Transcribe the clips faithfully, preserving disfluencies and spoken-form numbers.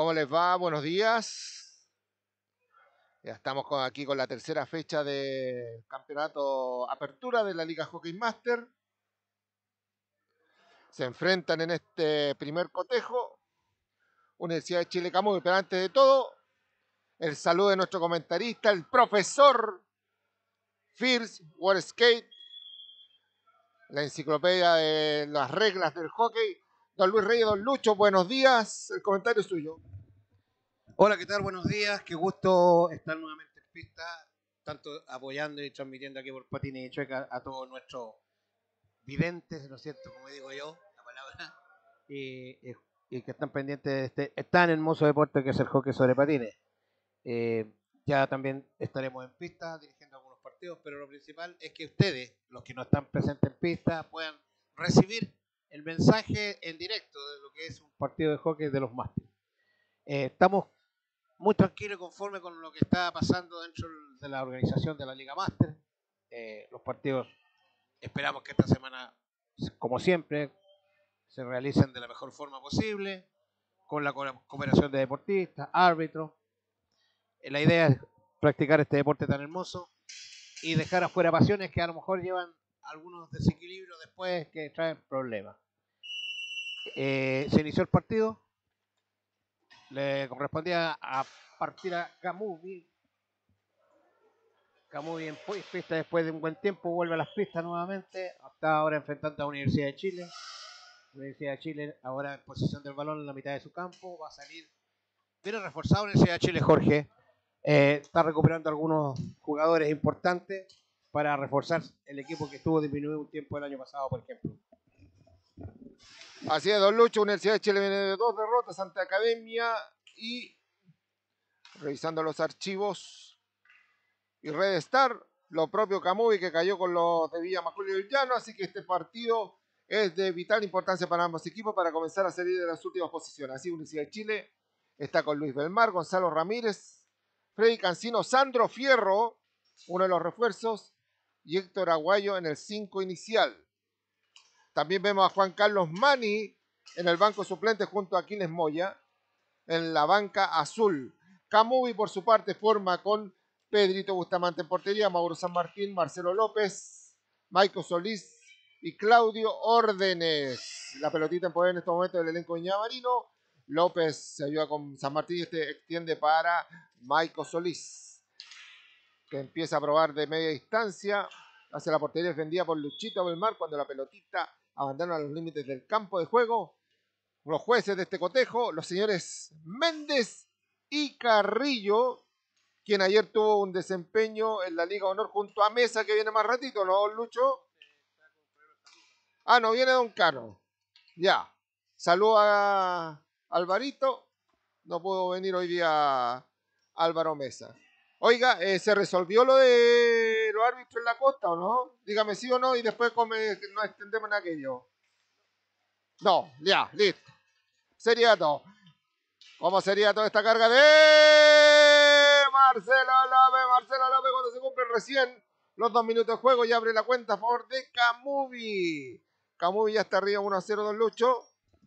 ¿Cómo les va? Buenos días. Ya estamos con, aquí con la tercera fecha del campeonato Apertura de la Liga Hockey Master. Se enfrentan en este primer cotejo Universidad de Chile Camuy, pero antes de todo, el saludo de nuestro comentarista, el profesor Fierce World Skate, la enciclopedia de las reglas del hockey. Don Luis Reyes, don Lucho, buenos días. El comentario es suyo. Hola, ¿qué tal? Buenos días. Qué gusto estar nuevamente en pista, tanto apoyando y transmitiendo aquí por Patines y Chueca a todos nuestros videntes, ¿no es cierto? Como digo yo, la palabra, y, y, y que están pendientes de este tan hermoso deporte que es el hockey sobre patines. Eh, ya también estaremos en pista dirigiendo algunos partidos, pero lo principal es que ustedes, los que no están presentes en pista, puedan recibir el mensaje en directo de lo que es un partido de hockey de los másteres. Eh, estamos muy tranquilo y conforme con lo que está pasando dentro de la organización de la Liga Master. Eh, los partidos esperamos que esta semana, como siempre, se realicen de la mejor forma posible, con la cooperación de deportistas, árbitros. Eh, la idea es practicar este deporte tan hermoso y dejar afuera pasiones que a lo mejor llevan algunos desequilibrios después que traen problemas. Eh, se inició el partido, le correspondía a partir a Camuy. Camuy en pista después de un buen tiempo, vuelve a las pistas nuevamente. Está ahora enfrentando a la Universidad de Chile. La Universidad de Chile ahora en posición del balón en la mitad de su campo. Va a salir. Viene reforzado la Universidad de Chile, Jorge. Eh, está recuperando algunos jugadores importantes para reforzar el equipo que estuvo disminuido un tiempo el año pasado, por ejemplo. Así es, don Lucho. Universidad de Chile viene de dos derrotas ante Academia y, revisando los archivos, y Red Star, lo propio Camuy que cayó con los de Villa Maculio y Llano, así que este partido es de vital importancia para ambos equipos para comenzar a salir de las últimas posiciones. Así Universidad de Chile está con Luis Belmar, Gonzalo Ramírez, Freddy Cancino, Sandro Fierro, uno de los refuerzos, y Héctor Aguayo en el cinco inicial. También vemos a Juan Carlos Mani en el banco suplente junto a Aquiles Moya en la banca azul. Camuy por su parte forma con Pedrito Bustamante en portería, Mauro San Martín, Marcelo López, Maico Solís y Claudio Órdenes. La pelotita en poder en estos momentos del elenco de Marino. López se ayuda con San Martín y este extiende para Maico Solís, que empieza a probar de media distancia hacia la portería defendida por Luchito Belmar cuando la pelotita abandona los límites del campo de juego. Los jueces de este cotejo, los señores Méndez y Carrillo, quien ayer tuvo un desempeño en la Liga Honor junto a Mesa, que viene más ratito, ¿no, Lucho? Ah, no, viene Don Cano. Ya. Saludo a Alvarito. No pudo venir hoy día Álvaro Mesa. Oiga, eh, ¿se resolvió lo de los árbitros en la costa o no? Dígame sí o no y después come, nos extendemos en aquello. No, ya, listo. Sería todo. ¿Cómo sería toda esta carga de Marcelo López? Marcelo López cuando se cumplen recién los dos minutos de juego y abre la cuenta a favor de Camuy. Camuy ya está arriba uno a cero, don Lucho.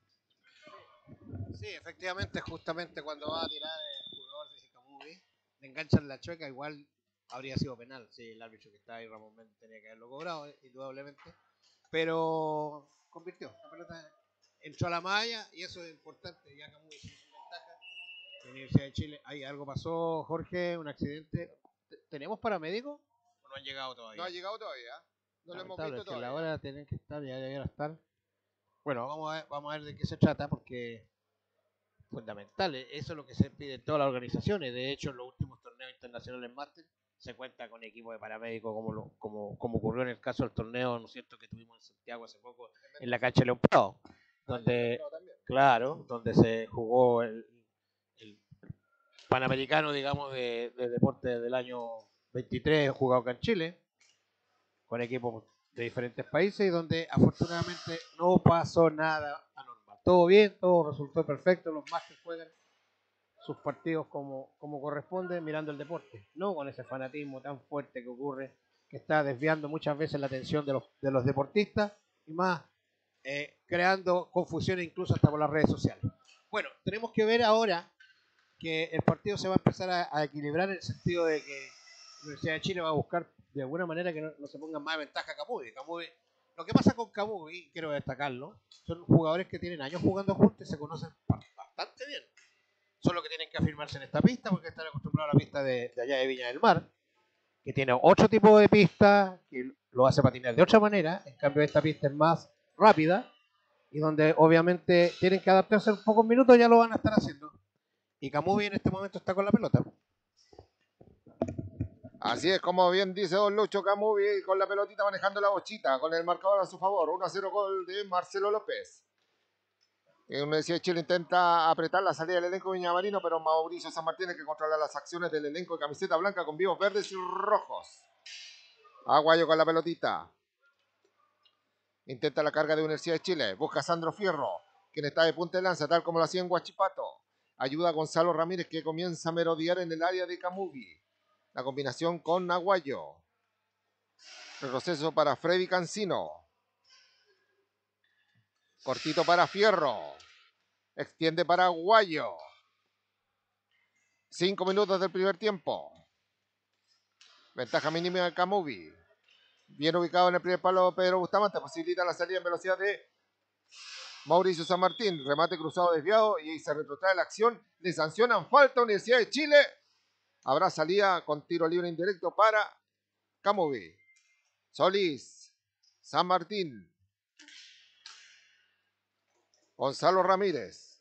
Sí, efectivamente, justamente cuando va a tirar el jugador de Camuy, le enganchan la chueca, igual habría sido penal. Sí, el árbitro que está ahí, Ramón Méndez, tenía que haberlo cobrado, indudablemente. Pero convirtió. La pelota entró a la malla y eso es importante. Ya Camuy sin ventaja. La Universidad de Chile, ahí algo pasó, Jorge, un accidente. ¿Tenemos paramédicos o no han llegado todavía? No ha llegado todavía. No lo hemos visto es que todavía. A la hora tienen que estar, ya debería estar. Bueno, vamos a, ver, vamos a ver de qué se trata porque fundamental, eso es lo que se pide en todas las organizaciones. De hecho, en los últimos torneos internacionales Master se cuenta con equipos de paramédicos, como, lo, como, como ocurrió en el caso del torneo, ¿no es cierto?, que tuvimos en Santiago hace poco, en la cancha de León Prado, donde, claro, donde se jugó el, el Panamericano, digamos, de, de deporte del año veintitrés, jugado acá en Chile, con equipos de diferentes países, y donde afortunadamente no pasó nada anormal. Todo bien, todo resultó perfecto, los Masters juegan sus partidos como, como corresponde, mirando el deporte, no con ese fanatismo tan fuerte que ocurre, que está desviando muchas veces la atención de los, de los deportistas y más eh, creando confusiones incluso hasta por las redes sociales. Bueno, tenemos que ver ahora que el partido se va a empezar a, a equilibrar en el sentido de que la Universidad de Chile va a buscar de alguna manera que no, no se pongan más ventaja a Camuy. Camuy. Lo que pasa con Camuy, quiero destacarlo, son jugadores que tienen años jugando juntos y se conocen bastante bien. Solo que tienen que afirmarse en esta pista porque están acostumbrados a la pista de, de allá de Viña del Mar, que tiene otro tipo de pista, que lo hace patinar de otra manera. En cambio, esta pista es más rápida y donde obviamente tienen que adaptarse en pocos minutos, ya lo van a estar haciendo. Y Camuy en este momento está con la pelota. Así es, como bien dice don Lucho, Camuy con la pelotita manejando la bochita, con el marcador a su favor. uno a cero gol de Marcelo López. La Universidad de Chile intenta apretar la salida del elenco viñamarino, pero Mauricio San Martín tiene que controlar las acciones del elenco de camiseta blanca con vivos verdes y rojos. Aguayo con la pelotita. Intenta la carga de Universidad de Chile. Busca a Sandro Fierro, quien está de punta de lanza, tal como lo hacía en Huachipato. Ayuda a Gonzalo Ramírez, que comienza a merodear en el área de Camuy. La combinación con Aguayo. Retroceso para Freddy Cancino. Cortito para Fierro. Extiende para Aguayo. Cinco minutos del primer tiempo. Ventaja mínima de Camuy. Bien ubicado en el primer palo Pedro Bustamante. Posibilita la salida en velocidad de Mauricio San Martín. Remate cruzado desviado y se retrotrae la acción. Le sancionan falta Universidad de Chile. Habrá salida con tiro libre indirecto para Camuy. Solís. San Martín. Gonzalo Ramírez.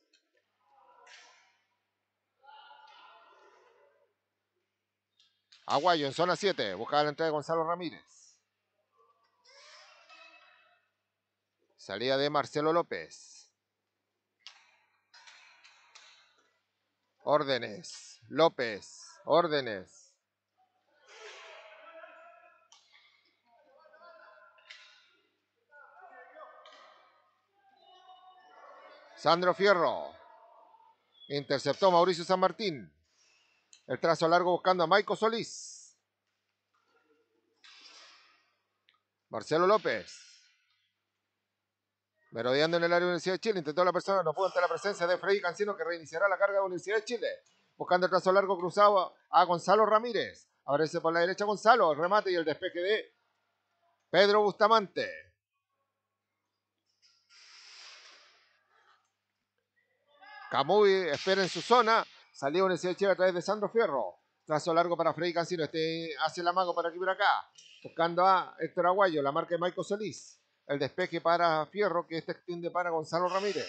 Aguayo en zona siete. Buscaba la entrada de Gonzalo Ramírez. Salida de Marcelo López. Órdenes. López. Órdenes. Sandro Fierro. Interceptó Mauricio San Martín. El trazo largo buscando a Maico Solís. Marcelo López. Merodeando en el área de Universidad de Chile. Intentó la persona, no pudo ante la presencia de Freddy Cancino, que reiniciará la carga de Universidad de Chile. Buscando el trazo largo cruzado a Gonzalo Ramírez. Aparece por la derecha Gonzalo. El remate y el despeje de Pedro Bustamante. Camuy espera en su zona. Salió Universidad de Chile a través de Sandro Fierro. Trazo largo para Freddy Cancino. Este hace el amago para aquí por acá. Buscando a Héctor Aguayo. La marca de Maico Solís. El despeje para Fierro, que este extiende para Gonzalo Ramírez.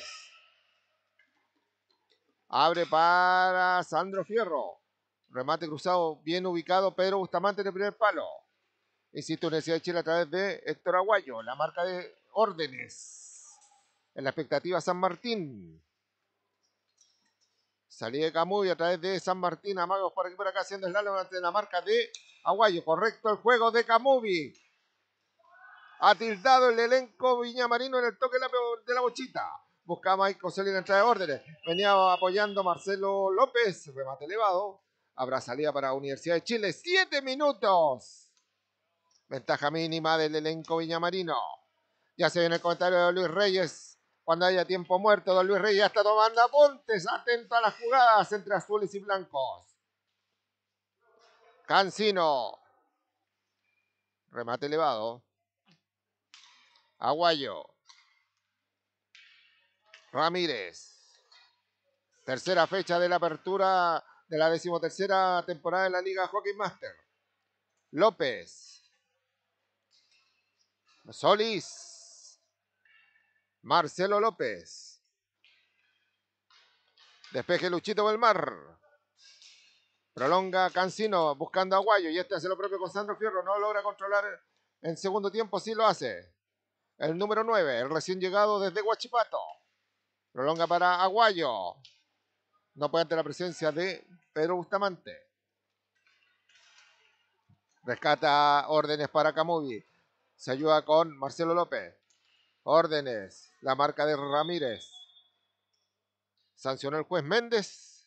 Abre para Sandro Fierro. Remate cruzado bien ubicado. Pedro Bustamante en el primer palo. Insiste Universidad de Chile a través de Héctor Aguayo. La marca de órdenes. En la expectativa San Martín. Salida de Camuy a través de San Martín. Amagos por aquí por acá haciendo slalom ante la marca de Aguayo. Correcto el juego de Camuy. Ha tildado el elenco viñamarino en el toque de la bochita. Buscaba Maico Solís en la entrada de órdenes. Venía apoyando Marcelo López. Remate elevado. Habrá salida para Universidad de Chile. Siete minutos. Ventaja mínima del elenco viñamarino. Ya se viene el comentario de Luis Reyes. Cuando haya tiempo muerto, don Luis Reyes ya está tomando apuntes. Atento a las jugadas entre azules y blancos. Cancino. Remate elevado. Aguayo. Ramírez. Tercera fecha de la apertura de la decimotercera temporada de la Liga Hockey Master. López. Solís. Marcelo López. Despeje Luchito Belmar. Prolonga Cancino buscando a Aguayo y este hace lo propio con Sandro Fierro. No logra controlar en segundo tiempo, sí lo hace. El número nueve, el recién llegado desde Huachipato. Prolonga para Aguayo. No puede ante la presencia de Pedro Bustamante. Rescata órdenes para Camuy. Se ayuda con Marcelo López. Órdenes. La marca de Ramírez. Sancionó el juez Méndez.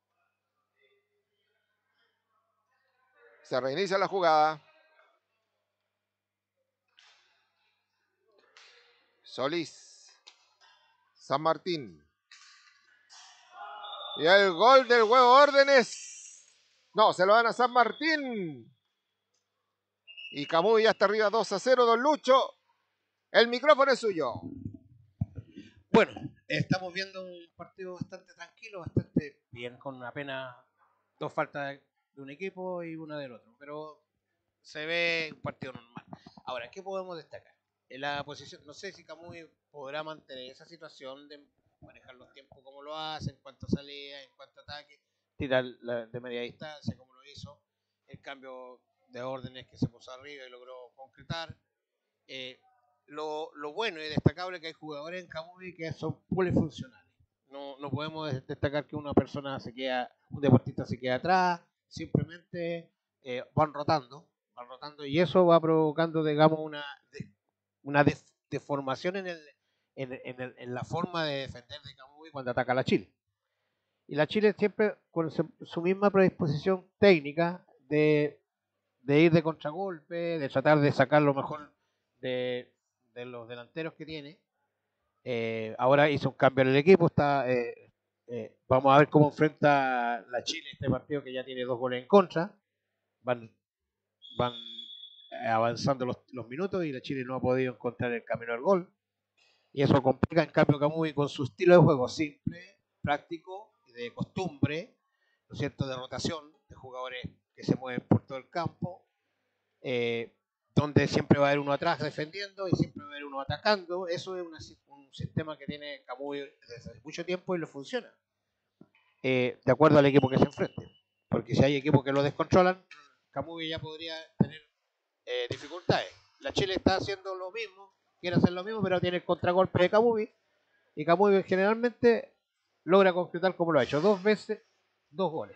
Se reinicia la jugada. Solís. San Martín. Y el gol del Huevo Órdenes. No, se lo dan a San Martín. Y Camuy ya está arriba dos a cero, don Lucho. El micrófono es suyo. Bueno, estamos viendo un partido bastante tranquilo, bastante bien, con apenas dos faltas de un equipo y una del otro. Pero se ve un partido normal. Ahora, ¿qué podemos destacar? En la posición, no sé si Camuy podrá mantener esa situación de manejar los tiempos como lo hace, en cuanto a salida, en cuanto a ataque, tirar de media distancia como lo hizo, el cambio de órdenes que se puso arriba y logró concretar. Eh, lo, lo bueno y destacable es que hay jugadores en Camuy que son polifuncionales. No, no podemos destacar que una persona se queda, un deportista se queda atrás, simplemente eh, van rotando, van rotando y eso va provocando, digamos, una, una deformación en, el, en, en, el, en la forma de defender de Camuy cuando ataca a la Chile. Y la Chile siempre con su misma predisposición técnica de, de ir de contragolpe, de tratar de sacar lo mejor de, de los delanteros que tiene. Eh, ahora hizo un cambio en el equipo, está, eh, eh, vamos a ver cómo enfrenta la Chile este partido que ya tiene dos goles en contra. Van, van avanzando los, los minutos y la Chile no ha podido encontrar el camino al gol. Y eso complica, en cambio, Camuy con su estilo de juego simple, práctico, de costumbre, ¿no es cierto?, de rotación, de jugadores que se mueven por todo el campo, eh, donde siempre va a haber uno atrás defendiendo y siempre va a haber uno atacando. Eso es una, un sistema que tiene Camuy desde hace mucho tiempo y lo funciona, eh, de acuerdo al equipo que se enfrente. Porque si hay equipos que lo descontrolan, Camuy ya podría tener eh, dificultades. La Chile está haciendo lo mismo, quiere hacer lo mismo, pero tiene el contragolpe de Camuy. Y Camuy generalmente logra concretar como lo ha hecho, dos veces, dos goles.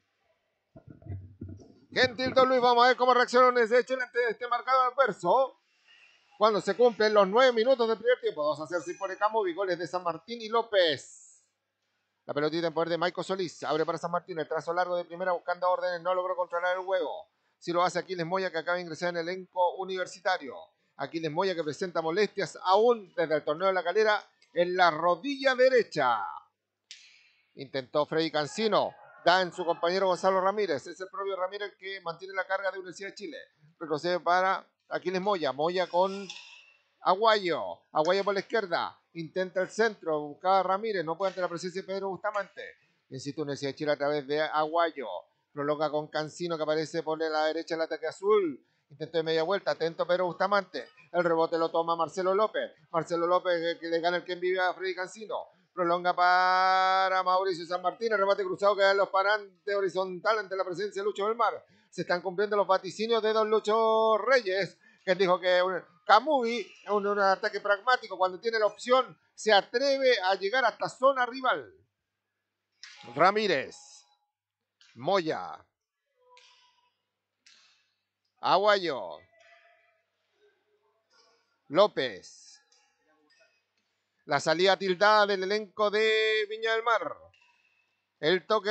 Gentil Don Luis, vamos a ver cómo reaccionan ese hecho ante este marcador adverso. Cuando se cumplen los nueve minutos del primer tiempo, dos a cero si pone Camuy, goles de San Martín y López. La pelotita en poder de Maico Solís, abre para San Martín, el trazo largo de primera buscando órdenes, no logró controlar el juego. Si lo hace Aquiles Moya, que acaba de ingresar en el elenco universitario. Aquiles Moya, que presenta molestias aún desde el torneo de la Calera en la rodilla derecha. Intentó Freddy Cancino, da en su compañero Gonzalo Ramírez. Es el propio Ramírez que mantiene la carga de Universidad de Chile. Retrocede para Aquiles Moya. Moya con Aguayo. Aguayo por la izquierda. Intenta el centro. Buscaba a Ramírez. No puede ante la presencia de Pedro Bustamante. Insiste Universidad de Chile a través de Aguayo. Prolonga con Cancino que aparece por la derecha el ataque azul. Intento de media vuelta. Atento Pedro Bustamante. El rebote lo toma Marcelo López. Marcelo López que le gana el quien vive a Freddy Cancino. Prolonga para Mauricio San Martín. El remate cruzado que da los parantes horizontal ante la presencia de Lucho del Mar. Se están cumpliendo los vaticinios de don Lucho Reyes, que dijo que un, Camuy es un, un ataque pragmático. Cuando tiene la opción, se atreve a llegar hasta zona rival. Ramírez. Moya. Aguayo. López. La salida tildada del elenco de Viña del Mar. El toque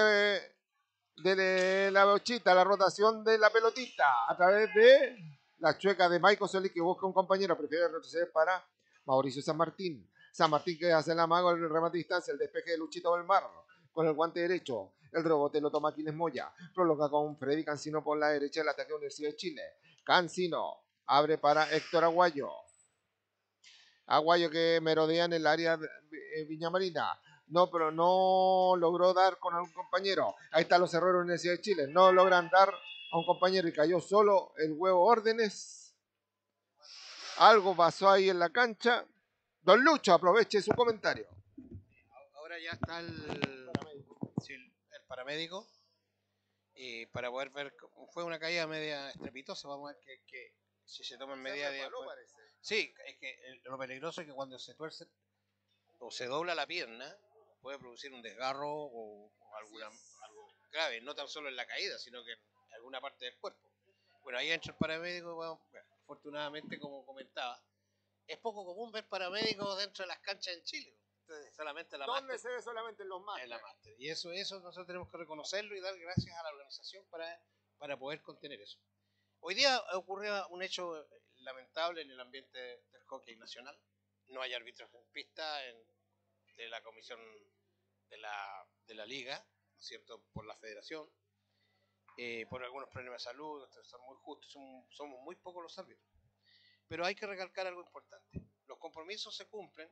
de la bochita, la rotación de la pelotita a través de la chueca de Maico Solís, que busca un compañero, prefiere retroceder para Mauricio San Martín. San Martín que hace el amago, el remate de distancia, el despeje de Luchito del Mar con el guante derecho. El rebote lo toma Aquiles Moya. Prolonga con Freddy Cancino por la derecha, el ataque de Universidad de Chile. Cancino abre para Héctor Aguayo. Aguayo que merodea en el área de Viña Marina. No, pero no logró dar con algún compañero. Ahí están los errores de la Universidad de Chile. No logran dar a un compañero y cayó solo el Huevo Órdenes. Algo pasó ahí en la cancha. Don Lucho, aproveche su comentario. Ahora ya está el paramédico. Sí, el paramédico. Y para poder ver, fue una caída media estrepitosa. Vamos a ver que, que si se toman medidas de... Pues, sí, es que lo peligroso es que cuando se tuerce o se dobla la pierna, puede producir un desgarro o, o alguna, algo grave, no tan solo en la caída, sino que en alguna parte del cuerpo. Bueno, ahí entra el paramédico, bueno, afortunadamente, como comentaba, es poco común ver paramédicos dentro de las canchas en Chile. Entonces, solamente la ¿Dónde se ve solamente en los másteres? En la máster. Y eso, eso nosotros tenemos que reconocerlo y dar gracias a la organización para, para poder contener eso. Hoy día ocurrió un hecho lamentable en el ambiente del hockey nacional. No hay árbitros en pista en, de la comisión de la, de la liga, ¿no es cierto?, por la federación, eh, por algunos problemas de salud, son muy justos, son, somos muy pocos los árbitros. Pero hay que recalcar algo importante. Los compromisos se cumplen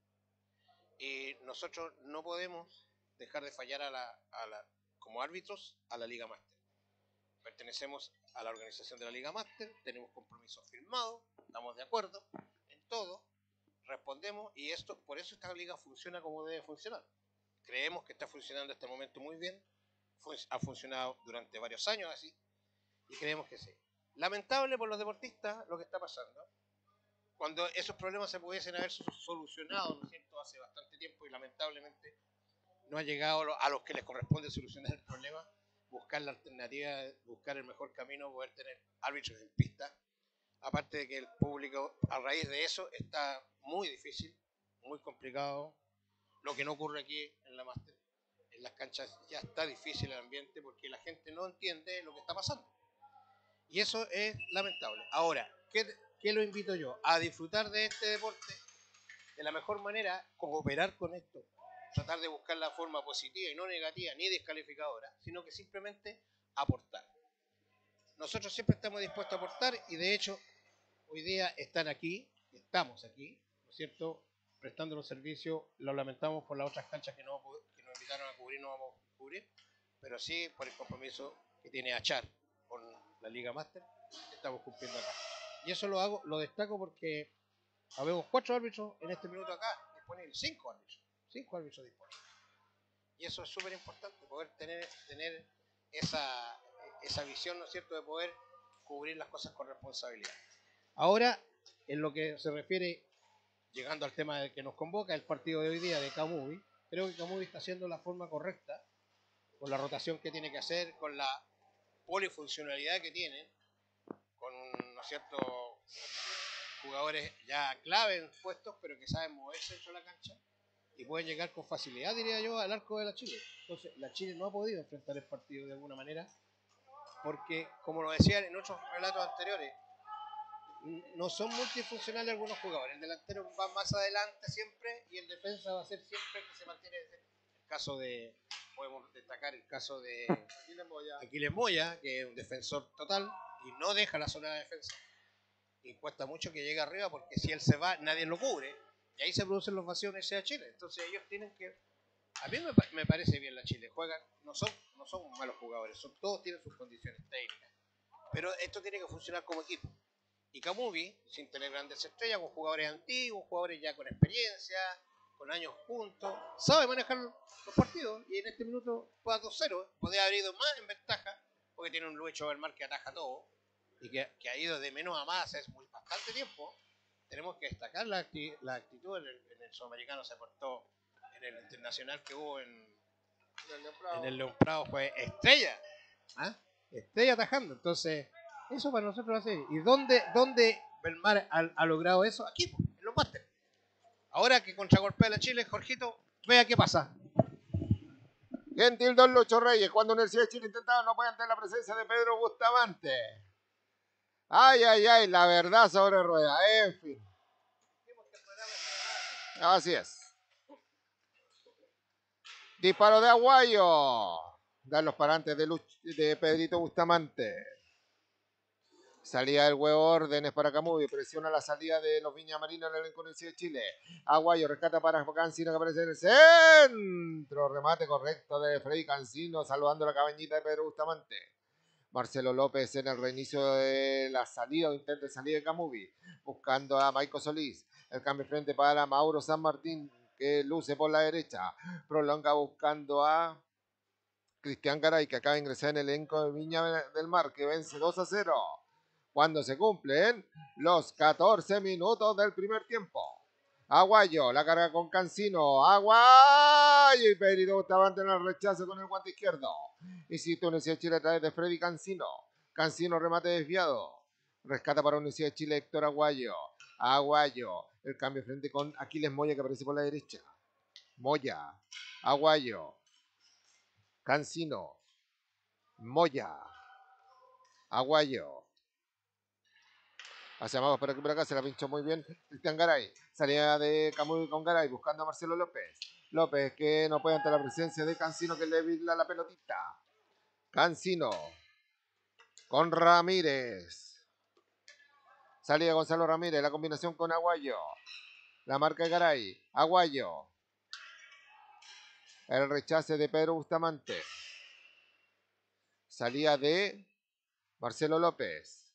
y nosotros no podemos dejar de fallar a la, a la, como árbitros a la Liga Máster. Pertenecemos a la organización de la Liga Máster, tenemos compromisos firmados, estamos de acuerdo en todo, respondemos y esto, por eso esta liga funciona como debe funcionar. Creemos que está funcionando en este momento muy bien, Fun ha funcionado durante varios años así y creemos que sí. Lamentable por los deportistas lo que está pasando, cuando esos problemas se pudiesen haber solucionado, ¿no es cierto?, hace bastante tiempo y lamentablemente no ha llegado a los que les corresponde solucionar el problema, buscar la alternativa, buscar el mejor camino, poder tener árbitros en pista. Aparte de que el público, a raíz de eso, está muy difícil, muy complicado. Lo que no ocurre aquí en la Máster, en las canchas ya está difícil el ambiente porque la gente no entiende lo que está pasando. Y eso es lamentable. Ahora, ¿qué, qué lo invito yo? A disfrutar de este deporte de la mejor manera, cooperar con esto. Tratar de buscar la forma positiva y no negativa ni descalificadora, sino que simplemente aportar. Nosotros siempre estamos dispuestos a aportar y de hecho hoy día están aquí, estamos aquí, ¿no es cierto?, prestando los servicios. Lo lamentamos por las otras canchas que, no, que nos invitaron a cubrir, no vamos a cubrir, pero sí por el compromiso que tiene Achar con la Liga Máster, que estamos cumpliendo acá. Y eso lo hago, lo destaco porque habemos cuatro árbitros en este minuto acá, disponibles, cinco árbitros, cinco árbitros disponibles. Y eso es súper importante, poder tener, tener esa, esa visión, ¿no es cierto?, de poder cubrir las cosas con responsabilidad. Ahora, en lo que se refiere, llegando al tema del que nos convoca, el partido de hoy día de Camuy, creo que Camuy está haciendo la forma correcta, con la rotación que tiene que hacer, con la polifuncionalidad que tiene, con, ¿no es cierto?, jugadores ya clave en puestos, pero que saben moverse dentro de la cancha y pueden llegar con facilidad, diría yo, al arco de la Chile. Entonces, la Chile no ha podido enfrentar el partido de alguna manera, porque, como lo decían en otros relatos anteriores, no son multifuncionales algunos jugadores. El delantero va más adelante siempre y el defensa va a ser siempre el que se mantiene. El caso de, podemos destacar el caso de Aquiles Moya, Aquiles Moya, que es un defensor total y no deja la zona de defensa. Y cuesta mucho que llegue arriba porque si él se va, nadie lo cubre. Y ahí se producen los vacíos en ese Chile. Entonces ellos tienen que... A mí me, me parece bien la Chile. Juegan, no son, no son malos jugadores. Son, todos tienen sus condiciones técnicas. Pero esto tiene que funcionar como equipo. Y Camuy, sin tener grandes estrellas, con jugadores antiguos, jugadores ya con experiencia, con años juntos, sabe manejar los partidos. Y en este minuto fue a dos cero. Podría haber ido más en ventaja, porque tiene un Luis Overmar que ataja todo. Y que, que ha ido de menos a más es muy bastante tiempo. Tenemos que destacar la, acti la actitud en el, en el sudamericano, se portó en el internacional que hubo en, en el León Prado, fue estrella, ¿ah? Estrella atajando. Entonces, eso para nosotros va a ser. ¿Y dónde, dónde Belmar ha, ha logrado eso? Aquí, en los másteres. Ahora que contragolpea la Chile, Jorgito, vea qué pasa. Gentil Don Lucho Reyes, cuando Universidad de Chile intentaba no puede ante la presencia de Pedro Bustamante. Ay, ay, ay, la verdad sobre rueda, en fin. Así es. Disparo de Aguayo. Dan los parantes de, Luch de Pedrito Bustamante. Salida del huevo, órdenes para Camuy. Presiona la salida de los Viñamarinos en el Universidad de Chile. Aguayo rescata para Cancino que aparece en el centro. Remate correcto de Freddy Cancino, salvando la cabañita de Pedro Bustamante. Marcelo López en el reinicio de la salida o intento de salida de Camuy, buscando a Maico Solís. El cambio frente para Mauro San Martín, que luce por la derecha. Prolonga buscando a Cristian Garay, que acaba de ingresar en el elenco de Viña del Mar, que vence dos a cero. Cuando se cumplen los catorce minutos del primer tiempo. Aguayo, la carga con Cancino. Aguayo y Pedrito Bustamante en el rechazo con el guante izquierdo. Y si tu Universidad de Chile a través de Freddy Cancino. Cancino remate desviado. Rescata para Universidad de Chile Héctor Aguayo. Aguayo. El cambio frente con Aquiles Moya que aparece por la derecha. Moya. Aguayo. Cancino. Moya. Aguayo. Hacia abajo, por aquí por acá, se la pinchó muy bien Cristian Garay. Salida de Camuy con Garay, buscando a Marcelo López. López que no puede ante la presencia de Cancino, que le virla la pelotita. Cancino con Ramírez. Salida de Gonzalo Ramírez, la combinación con Aguayo. La marca de Garay. Aguayo. El rechace de Pedro Bustamante. Salida de Marcelo López.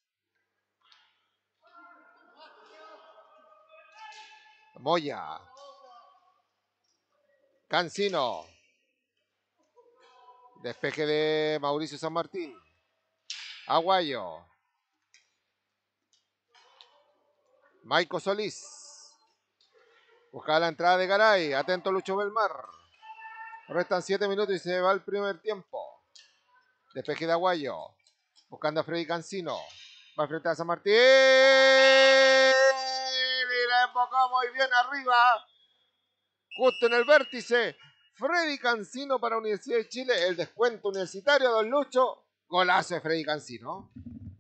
Moya. Cancino. Despeje de Mauricio San Martín. Aguayo. Maico Solís. Busca la entrada de Garay. Atento Lucho Belmar. Restan siete minutos y se va el primer tiempo. Despeje de Aguayo. Buscando a Freddy Cancino. Va a enfrentar a San Martín. Y la enfocó muy bien arriba. Justo en el vértice. Freddy Cancino para Universidad de Chile. El descuento universitario, don Lucho. Golazo de Freddy Cancino.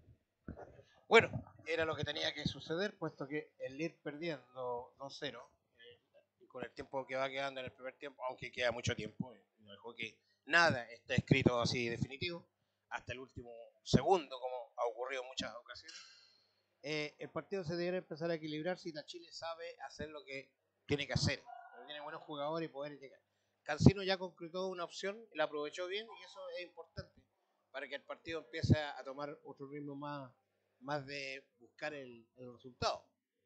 Bueno, era lo que tenía que suceder, puesto que el ir perdiendo dos cero, eh, y con el tiempo que va quedando en el primer tiempo, aunque queda mucho tiempo, eh, en el hockey nada está escrito así definitivo, hasta el último segundo, como ha ocurrido en muchas ocasiones, eh, el partido se debe empezar a equilibrar si la Chile sabe hacer lo que tiene que hacer, tiene buenos jugadores y poder llegar. Cancino ya concretó una opción, la aprovechó bien y eso es importante para que el partido empiece a tomar otro ritmo más, más de buscar el, el resultado.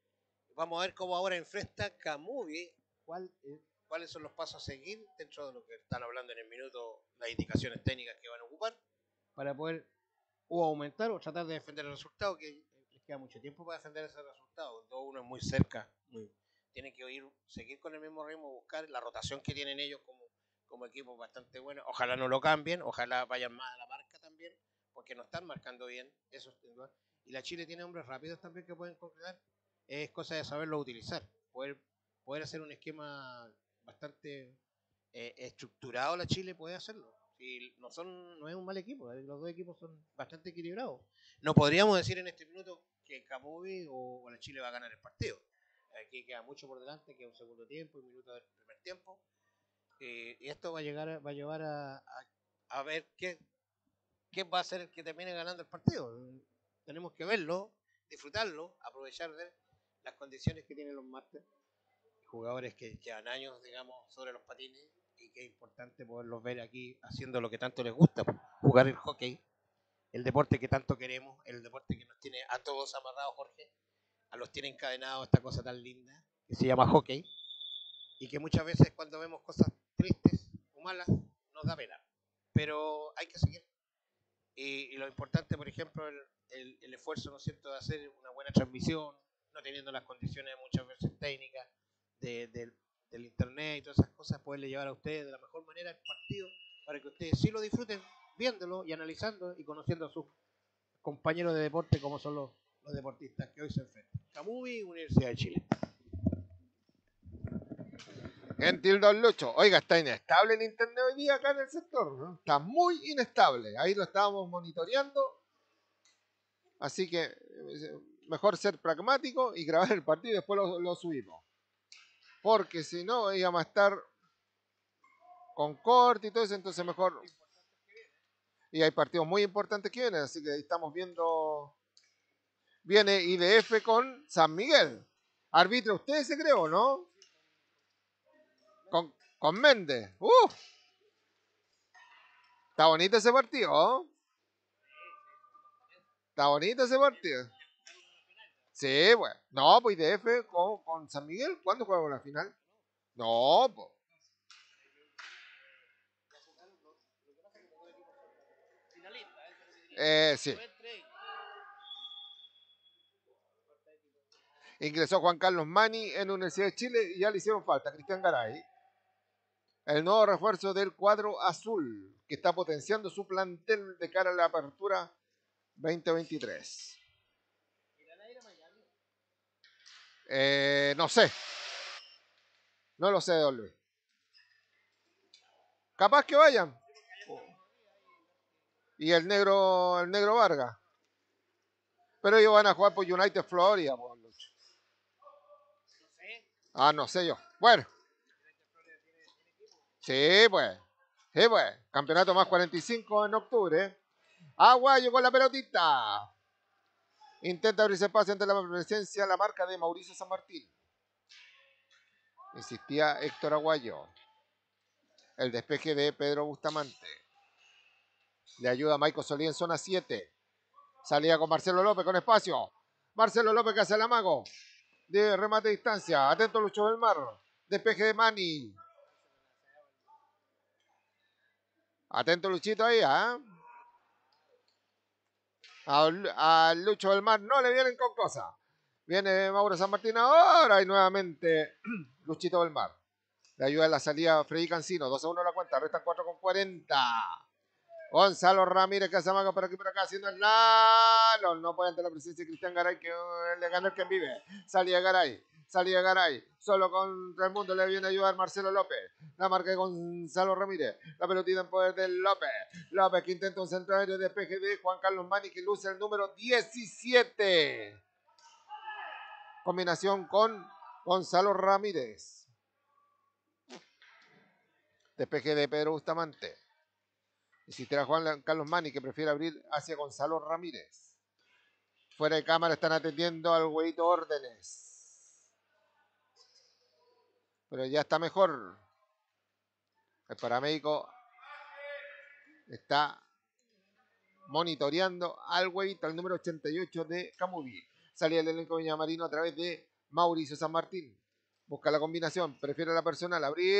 Vamos a ver cómo ahora enfrenta Camuy, cuál, eh, cuáles son los pasos a seguir dentro de lo que están hablando en el minuto, las indicaciones técnicas que van a ocupar para poder o aumentar o tratar de defender el resultado, que les queda mucho tiempo para defender ese resultado. dos uno es muy cerca, muy, tienen que ir, seguir con el mismo ritmo, buscar la rotación que tienen ellos como, como equipo bastante bueno. Ojalá no lo cambien, ojalá vayan más a la marca también, porque no están marcando bien. Eso es, y la Chile tiene hombres rápidos también que pueden concretar. Es cosa de saberlo utilizar, poder, poder hacer un esquema bastante eh, estructurado. La Chile puede hacerlo. Si no, son, no es un mal equipo, los dos equipos son bastante equilibrados. No podríamos decir en este minuto que Camuy o, o la Chile va a ganar el partido. Aquí queda mucho por delante, queda un segundo tiempo, un minuto del primer tiempo. Eh, y esto va a llegar va a llevar a, a, a ver qué, qué va a ser el que termine ganando el partido. Tenemos que verlo, disfrutarlo, aprovechar de las condiciones que tienen los máster, jugadores que llevan años, digamos, sobre los patines, y que es importante poderlos ver aquí haciendo lo que tanto les gusta, jugar el hockey, el deporte que tanto queremos, el deporte que nos tiene a todos amarrados, Jorge, a los tiene encadenados esta cosa tan linda que se llama hockey, y que muchas veces cuando vemos cosas tristes o malas nos da pena, pero hay que seguir. Y, y lo importante, por ejemplo, el, el, el esfuerzo, ¿no es cierto?, de hacer una buena transmisión, no teniendo las condiciones muchas veces técnicas de, de, del internet y todas esas cosas, poderle llevar a ustedes de la mejor manera el partido para que ustedes sí lo disfruten viéndolo y analizando y conociendo a sus compañeros de deporte como son los, los deportistas que hoy se enfrentan. Camuy, Universidad de Chile. Gentil Don Lucho. Oiga, está inestable el internet hoy día acá en el sector, ¿no? Está muy inestable. Ahí lo estábamos monitoreando. Así que mejor ser pragmático y grabar el partido y después lo, lo subimos. Porque si no, íbamos a estar con corte y todo eso, entonces mejor. Y hay partidos muy importantes que vienen, así que ahí estamos viendo. Viene I D F con San Miguel. Arbitra, ¿usted se creo, no? Con, con Méndez. ¡Uh! Está bonito ese partido, ¿no? Está bonito ese partido. Sí, bueno. No, pues I D F con, con San Miguel. ¿Cuándo juega la final? No, pues. Eh, sí. Ingresó Juan Carlos Mani en Universidad de Chile y ya le hicieron falta. Cristian Garay. El nuevo refuerzo del cuadro azul, que está potenciando su plantel de cara a la apertura veinte veintitrés. Eh, no sé. No lo sé, don Luis. Capaz que vayan. Y el negro, el negro Vargas. Pero ellos van a jugar por United Florida, pues, Lucho. Ah, no sé yo. Bueno. Sí, pues. Sí, pues. Campeonato más cuarenta y cinco en octubre. Aguayo con la pelotita. Intenta abrirse espacio ante la presencia, la marca de Mauricio San Martín. Insistía Héctor Aguayo. El despeje de Pedro Bustamante. Le ayuda a Michael Solí en zona siete. Salía con Marcelo López con espacio. Marcelo López que hace el amago. De remate de distancia. Atento Lucho del Mar. Despeje de Manny. Atento Luchito ahí, ¿ah? ¿eh? A, a Lucho del Mar no le vienen con cosas. Viene Mauro San Martín ahora y nuevamente Luchito del Mar. Le ayuda en la salida Freddy Cancino. dos a uno la cuenta. Restan cuatro con cuarenta. Gonzalo Ramírez que se amaga por aquí por acá haciendo el nalo. No puede ante la presencia de Cristian Garay que le gana el que vive. Salía Garay. Salía Garay. Solo contra el mundo le viene a ayudar Marcelo López. La marca de Gonzalo Ramírez. La pelotita en poder de López. López que intenta un centro aéreo de despeje de Juan Carlos Mani que luce el número diecisiete. Combinación con Gonzalo Ramírez. Despeje de Pedro Bustamante. Insistirá Juan Carlos Mani que prefiere abrir hacia Gonzalo Ramírez. Fuera de cámara están atendiendo al güeyito órdenes. Pero ya está mejor. El paramédico está monitoreando al güeyito, al número ochenta y ocho de Camubi. Salía el elenco Villamarino a través de Mauricio San Martín. Busca la combinación, prefiere la personal. Abrir.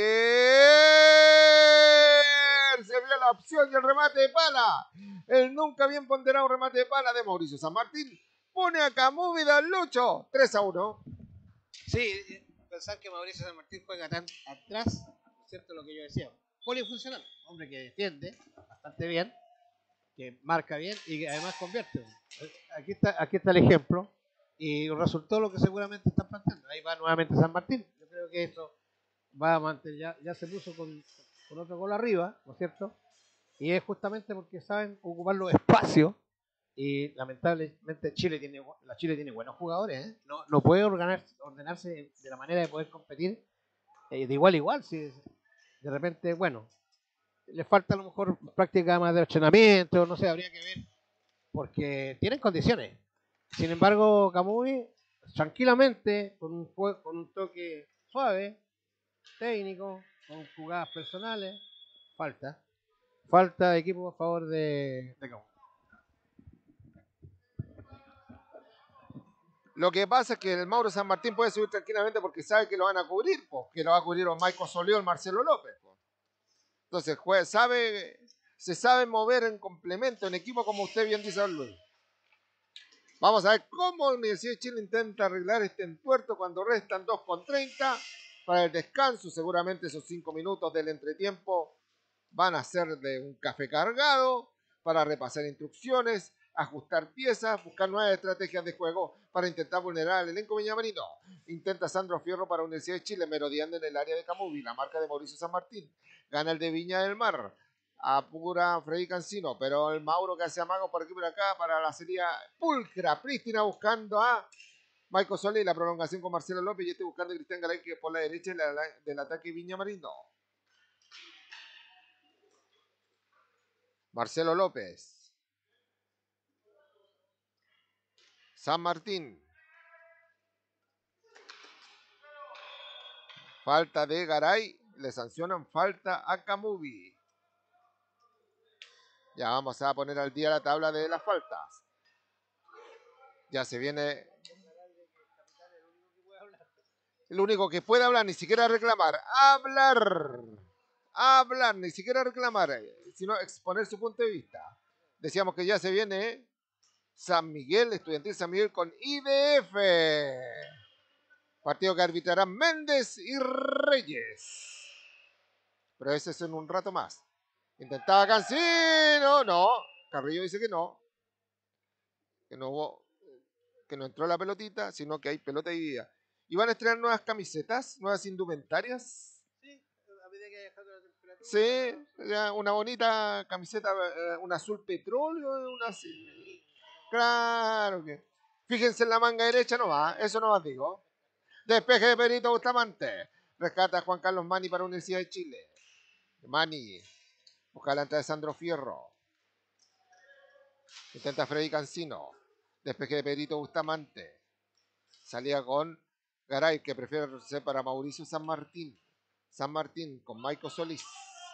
Se vio la opción y el remate de pala. El nunca bien ponderado remate de pala de Mauricio San Martín. Pone a Camubi al Lucho. tres a uno. Sí, pensar que Mauricio San Martín juega tan atrás, ¿cierto? Lo que yo decía. Polifuncional. Hombre que defiende bastante bien, que marca bien y que además convierte. Aquí está, aquí está el ejemplo. Y resultó lo que seguramente están planteando. Ahí va nuevamente San Martín. Yo creo que eso va a mantener. Ya, ya se puso con, con otro gol arriba, ¿no es cierto? Y es justamente porque saben ocupar los espacios. Y lamentablemente Chile tiene, la Chile tiene buenos jugadores. ¿eh? No, no puede ordenar, ordenarse de la manera de poder competir eh, de igual a igual. Si de repente, bueno, le falta a lo mejor práctica más de entrenamiento, no sé, habría que ver. Porque tienen condiciones. Sin embargo, Camuy, tranquilamente, con un, con un toque suave, técnico, con jugadas personales, falta. Falta de equipo a favor de, de Camuy. Lo que pasa es que el Mauro San Martín puede subir tranquilamente porque sabe que lo van a cubrir, po, que lo va a cubrir o Michael Solí o el Marcelo López. Po. Entonces, juez, sabe, se sabe mover en complemento, en equipo, como usted bien dice, Luis. Vamos a ver cómo la Universidad de Chile intenta arreglar este entuerto cuando restan dos con treinta para el descanso. Seguramente esos cinco minutos del entretiempo van a ser de un café cargado para repasar instrucciones, ajustar piezas, buscar nuevas estrategias de juego para intentar vulnerar al elenco viñamarino. Intenta Sandro Fierro para Universidad de Chile, merodeando en el área de Camubi, la marca de Mauricio San Martín. Gana el de Viña del Mar. Apura Freddy Cancino, pero el Mauro que hace amago por aquí por acá para la serie pulcra, prístina buscando a Michael Solé y la prolongación con Marcelo López y este buscando a Cristian Garay que por la derecha del ataque Viña Marino. Marcelo López. San Martín. Falta de Garay. Le sancionan falta a Camubi. Ya vamos a poner al día la tabla de las faltas. Ya se viene. El único que puede hablar, ni siquiera reclamar. Hablar. Hablar, ni siquiera reclamar. Sino exponer su punto de vista. Decíamos que ya se viene San Miguel, Estudiantil San Miguel con I D F. Partido que arbitrarán Méndez y Reyes. Pero ese es en un rato más. Intentaba Cancino. No. Carrillo dice que no. Que no hubo. Que no entró la pelotita, sino que hay pelota dividida. ¿Y van a estrenar nuevas camisetas? ¿Nuevas indumentarias? Sí, a medida que haya dejado la temperatura. Sí, ya una bonita camiseta, un azul petróleo, una así. Claro que. Fíjense en la manga derecha nomás, eso nomás digo. Despeje de Perito Bustamante. Rescata a Juan Carlos Mani para Universidad de Chile. Mani. Busca la entrada de Sandro Fierro. Intenta Freddy Cancino. Despeje de Perito Bustamante. Salía con Garay, que prefiere retroceder para Mauricio San Martín. San Martín con Maico Solís.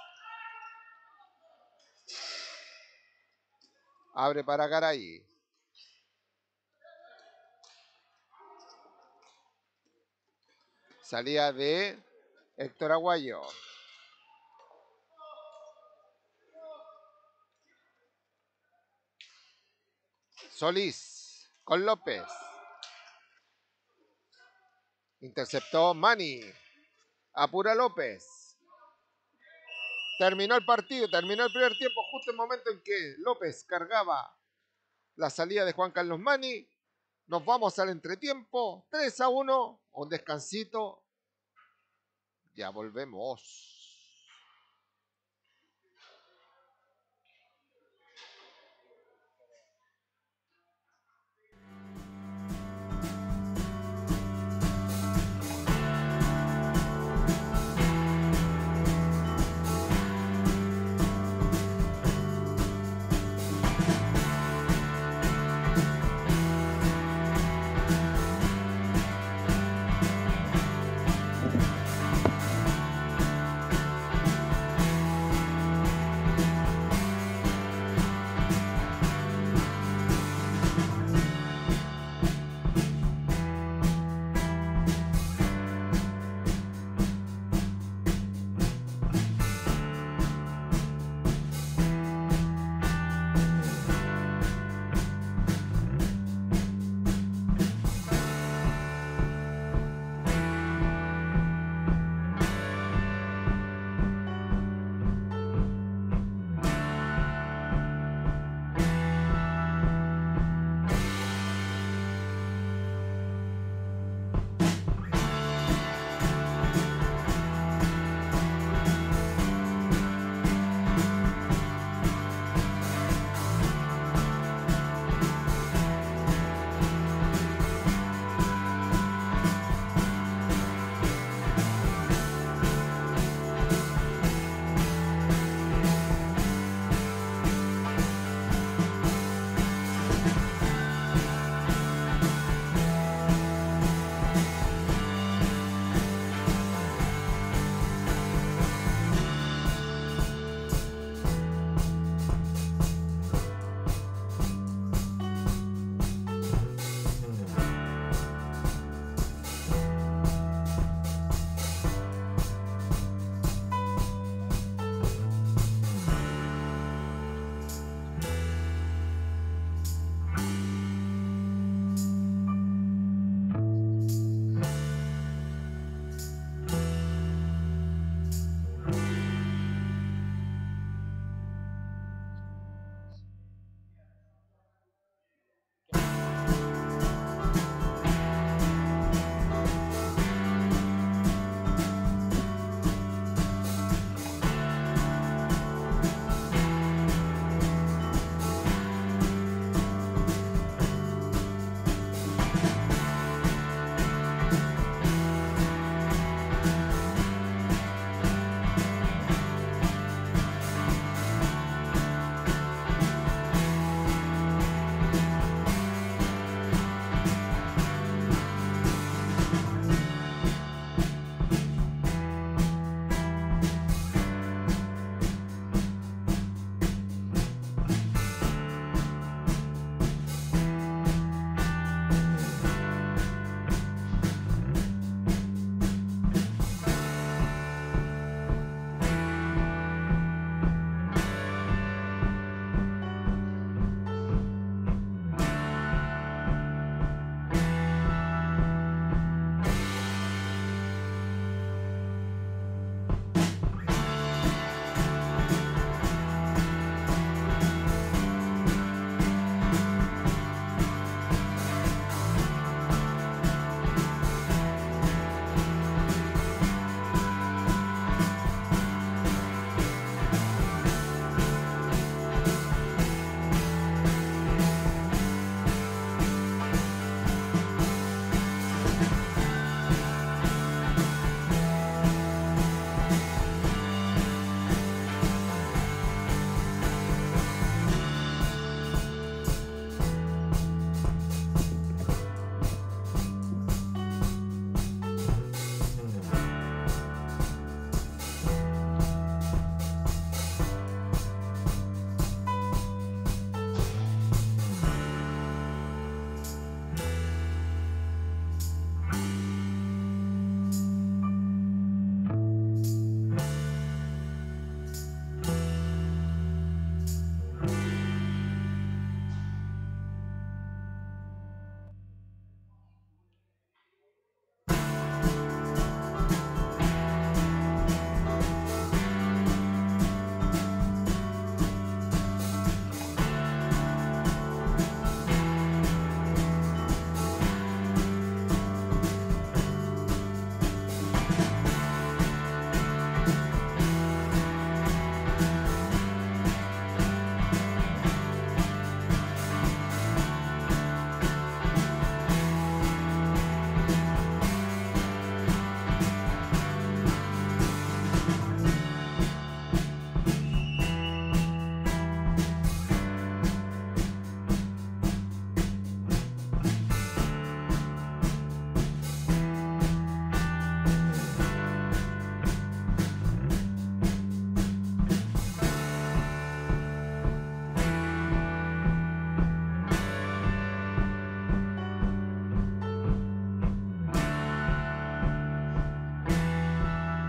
Abre para Garay. Salía de Héctor Aguayo. Solís con López. Interceptó Mani. Apura López. Terminó el partido, terminó el primer tiempo, justo el momento en que López cargaba la salida de Juan Carlos Mani. Nos vamos al entretiempo. tres a uno. Un descansito. Ya volvemos.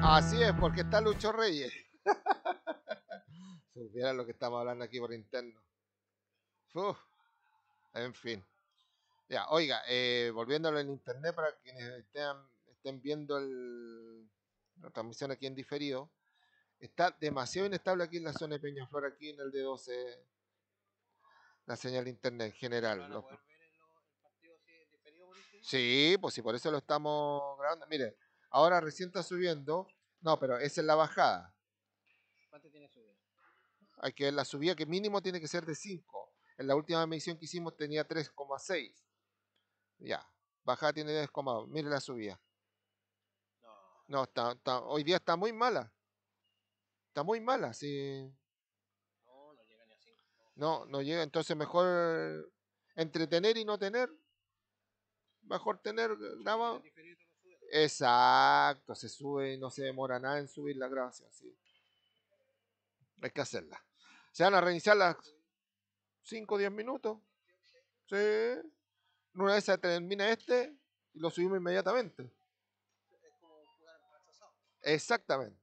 Así es, porque está Lucho Reyes. Supieran lo que estamos hablando aquí por interno. Uf, en fin. Ya, oiga, eh, volviéndolo en internet para quienes estén, estén viendo el, la transmisión aquí en diferido, está demasiado inestable aquí en la zona de Peñaflor, aquí en el D doce, la señal de internet en general. ¿Van a Los- poder ver el, el partido así en diferido, Mauricio? sí, pues sí, por eso lo estamos grabando. Mire, ahora recién está subiendo. No, pero esa es la bajada. ¿Cuánto tiene subida? Hay que ver la subida, que mínimo tiene que ser de cinco. En la última medición que hicimos tenía tres coma seis. Ya, bajada tiene diez coma dos. Mire la subida. No, No, está, está- hoy día está muy mala. Está muy mala, sí. no, no llega ni a cinco. No, no llega. Entonces mejor entretener y no tener. Mejor tener grabado. En diferido te lo sube. Exacto, se sube y no se demora nada en subir la grabación, sí. Hay que hacerla. Se van a reiniciar las cinco o diez minutos. Sí. Una vez se termina este y lo subimos inmediatamente. Es como jugar en retrasado. Exactamente.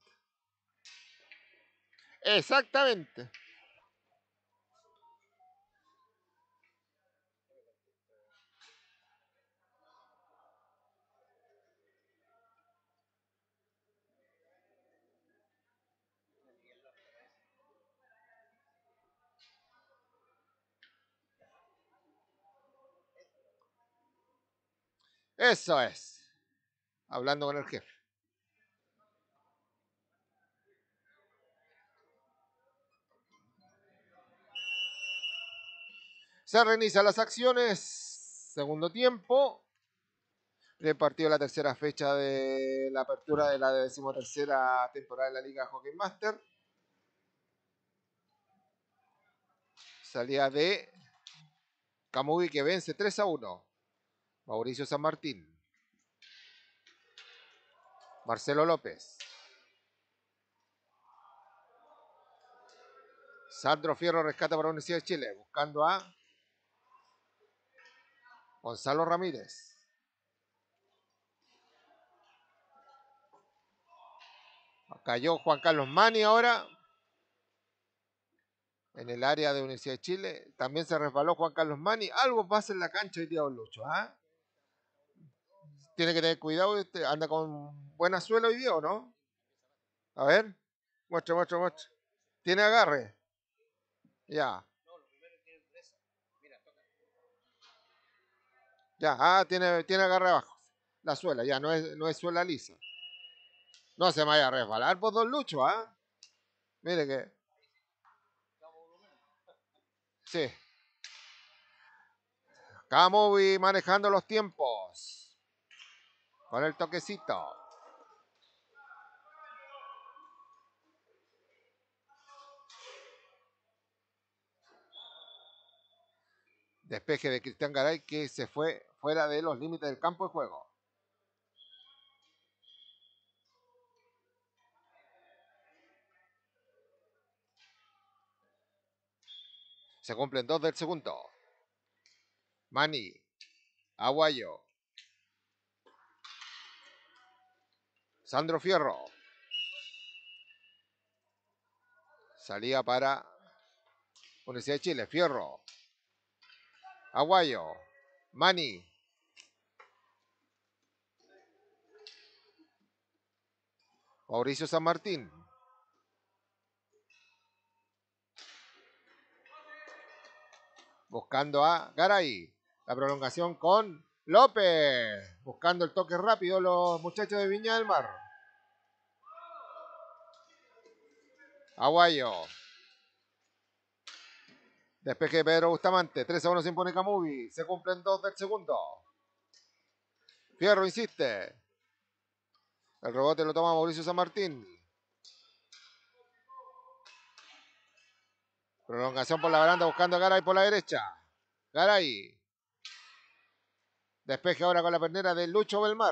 Exactamente. Eso es. Hablando con el jefe. Se reinician las acciones. Segundo tiempo. Primer partido de la tercera fecha de la apertura de la decimotercera temporada de la Liga Hockey Master. Salida de Camuy, que vence tres a uno. Mauricio San Martín. Marcelo López. Sandro Fierro rescata para la Universidad de Chile. Buscando a Gonzalo Ramírez. Cayó Juan Carlos Mani ahora. En el área de Universidad de Chile. También se resbaló Juan Carlos Mani. Algo pasa en la cancha hoy día, don Lucho. ¿Ah? Tiene que tener cuidado. Este anda con buena suela hoy día, ¿o no? A ver. Muestra, muestra, muestra. Tiene agarre. Ya. No, lo primero es tiene dureza. Mira, toca. Ya. Ah, tiene, tiene agarre abajo. La suela, ya. No es, no es suela lisa. No se me vaya a resbalar, pues, don Lucho, ¿ah? Mire que. Sí. Camovi manejando los tiempos. Con el toquecito. Despeje de Cristian Garay, que se fue fuera de los límites del campo de juego. Se cumplen dos del segundo. Mani. Aguayo. Sandro Fierro. Salía para Universidad de Chile. Fierro. Aguayo. Mani. Mauricio San Martín. Buscando a Garay. La prolongación con López. Buscando el toque rápido los muchachos de Viña del Mar. Aguayo. Despeje de Pedro Bustamante. tres a uno se impone Camubi. Se cumplen dos del segundo. Fierro insiste. El rebote lo toma Mauricio San Martín. Prolongación por la baranda buscando a Garay por la derecha. Garay. Despeje ahora con la pernera de Lucho Belmar.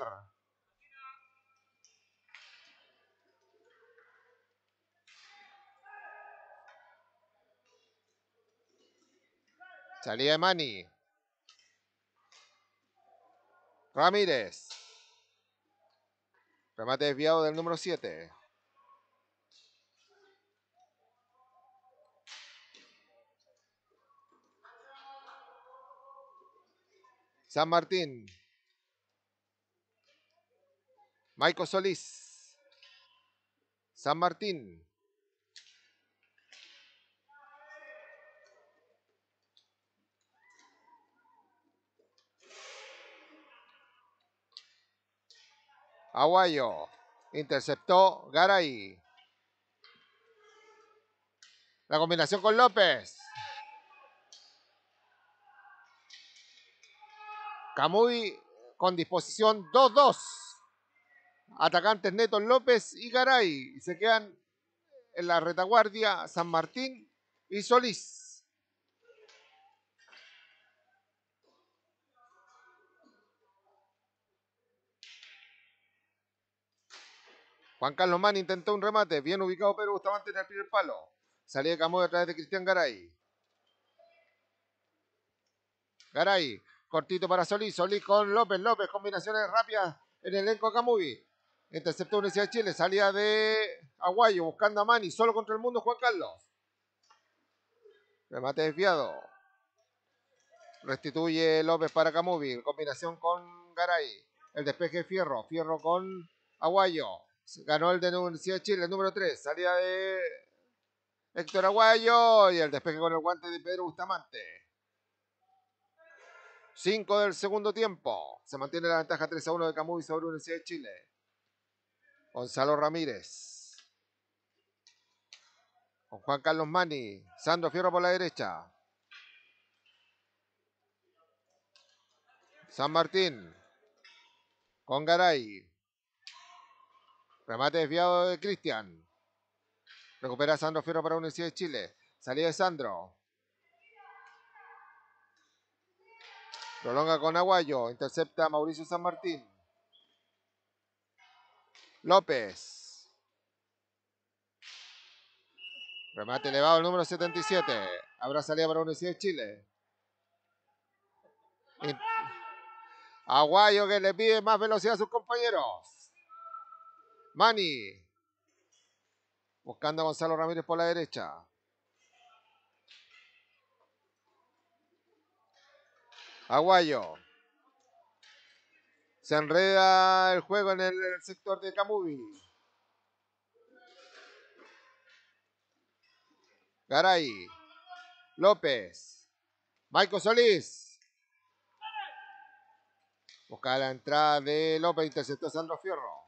Salida de Mani. Ramírez. Remate desviado del número siete. San Martín. Maico Solís. San Martín. Aguayo. Interceptó Garay. La combinación con López. Camuy con disposición dos dos. Atacantes netos López y Garay. Se quedan en la retaguardia San Martín y Solís. Juan Carlos Mani intentó un remate. Bien ubicado pero Bustamante en el primer palo. Salida de Camuy a través de Cristian Garay. Garay. Cortito para Solís. Solís con López. López. Combinaciones rápidas en el elenco Camuy. Interceptó Universidad de Chile. Salida de Aguayo. Buscando a Mani. Solo contra el mundo Juan Carlos. Remate desviado. Restituye López para Camuy. Combinación con Garay. El despeje de Fierro. Fierro con Aguayo. Ganó el de la Universidad de Chile, el número tres. Salida de Héctor Aguayo. Y el despeje con el guante de Pedro Bustamante. cinco del segundo tiempo. Se mantiene la ventaja tres a uno de Camuy sobre Universidad de Chile. Gonzalo Ramírez. Con Juan Carlos Mani. Sandro Fierro por la derecha. San Martín. Con Garay. Remate desviado de Cristian. Recupera Sandro Fierro para Universidad de Chile. Salida de Sandro. Prolonga con Aguayo. Intercepta Mauricio San Martín. López. Remate elevado el número setenta y siete. Habrá salida para Universidad de Chile. Aguayo que le pide más velocidad a sus compañeros. Mani. Buscando a Gonzalo Ramírez por la derecha. Aguayo. Se enreda el juego en el sector de Camuy. Garay. López. Maico Solís. Busca la entrada de López. Interceptó Sandro Fierro.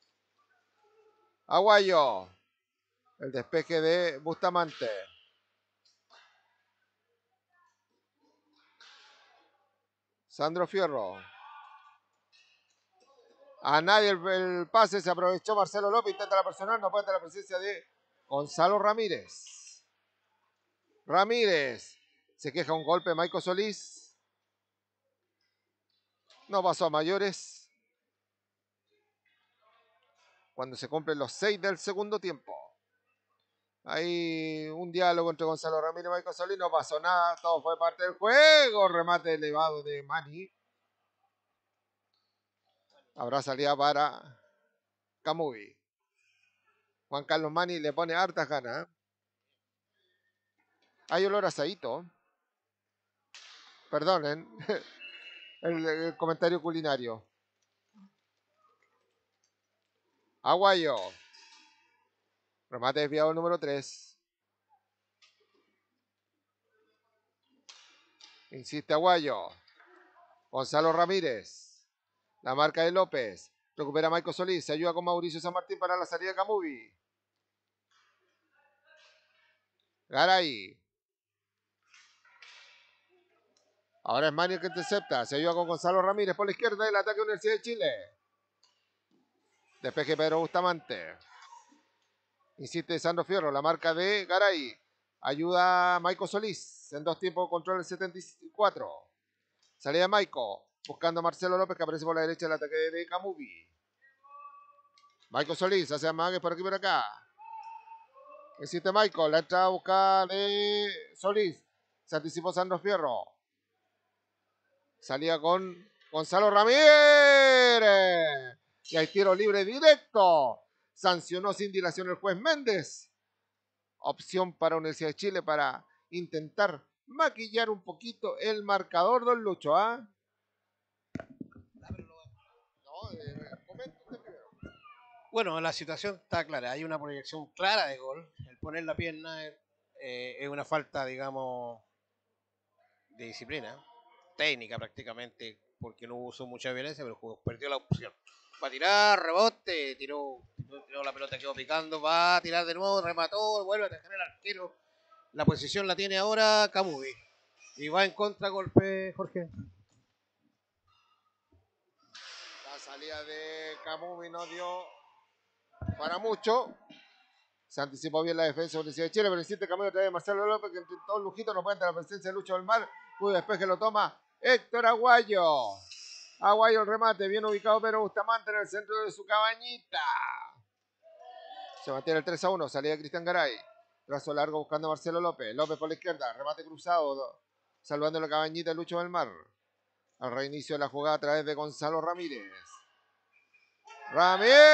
Aguayo. El despeje de Bustamante. Sandro Fierro. A nadie el, el pase. Se aprovechó Marcelo López. Intenta la personal. No puede la presencia de Gonzalo Ramírez. Ramírez. Se queja un golpe. Maico Solís. No pasó a mayores. Cuando se cumplen los seis del segundo tiempo. Hay un diálogo entre Gonzalo Ramírez y Maico Solís. No pasó nada. Todo fue parte del juego. Remate elevado de Mani. Habrá salida para Camuy. Juan Carlos Mani le pone hartas ganas. Hay olor a asadito. Perdonen el, el comentario culinario. Aguayo. Remate desviado número tres. Insiste Aguayo. Gonzalo Ramírez. La marca de López. Recupera Maico Solís. Se ayuda con Mauricio San Martín para la salida de Camuy. Garay. Ahora es Mani el que intercepta. Se ayuda con Gonzalo Ramírez por la izquierda del ataque de Universidad de Chile. Despeje Pedro Bustamante. Insiste Sandro Fierro. La marca de Garay. Ayuda a Maico Solís. En dos tiempos control el setenta y cuatro. Salida de Maico. Buscando a Marcelo López que aparece por la derecha del ataque de Camuy. Maico Solís hace amagues por aquí y por acá. Insiste Maico. La entrada a buscar de Solís. Se anticipó Sandro Fierro. Salía con Gonzalo Ramírez. Y hay tiro libre directo. Sancionó sin dilación el juez Méndez. Opción para Universidad de Chile para intentar maquillar un poquito el marcador, don Lucho, ¿ah? No, eh, comenta usted primero. Bueno, la situación está clara. Hay una proyección clara de gol. El poner la pierna es, eh, es una falta, digamos, de disciplina, técnica prácticamente, porque no usó mucha violencia, pero el juego perdió la opción. Va a tirar, rebote, tiró, tiró la pelota, quedó picando, va a tirar de nuevo, remató, vuelve a dejar el arquero. La posición la tiene ahora Camubi. Y va en contragolpe, Jorge. La salida de Camubi no dio para mucho. Se anticipó bien la defensa de la Universidad de Chile, pero insiste Camubi otra vez Marcelo López, que entre todos lujitos no puede ante la presencia de Lucho del Mar. Cuyo despeje lo toma Héctor Aguayo. Aguayo el remate, bien ubicado pero Bustamante en el centro de su cabañita. Se mantiene el tres a uno, salida de Cristian Garay. Trazo largo buscando a Marcelo López. López por la izquierda, remate cruzado, salvando la cabañita de Lucho del Mar. Al reinicio de la jugada a través de Gonzalo Ramírez. ¡Ramírez!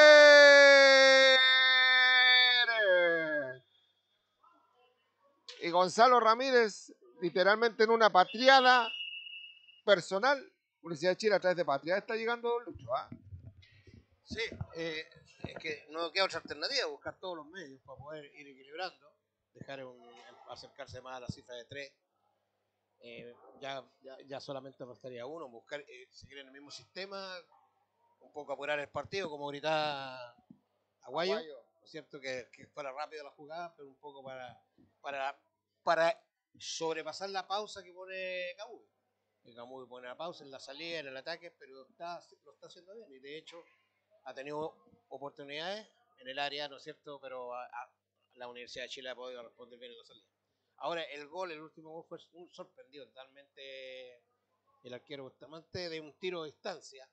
Y Gonzalo Ramírez, literalmente en una patriada personal, Universidad de Chile a través de patriada está llegando Lucho, ¿ah? Sí, eh, es que no queda otra alternativa, buscar todos los medios para poder ir equilibrando, dejar un, acercarse más a la cifra de tres. Eh, ya, ya, ya solamente restaría uno, buscar eh, seguir en el mismo sistema, un poco apurar el partido, como gritaba Aguayo, Aguayo. ¿no es cierto? Que, que fuera rápido la jugada, pero un poco para, para, para sobrepasar la pausa que pone Camubi. Camubi pone la pausa en la salida, en el ataque, pero está, lo está haciendo bien y de hecho ha tenido oportunidades en el área, ¿no es cierto? Pero a, a la Universidad de Chile ha podido responder bien en la salida. Ahora, el gol, el último gol fue un sorprendido totalmente el arquero Bustamante de un tiro de distancia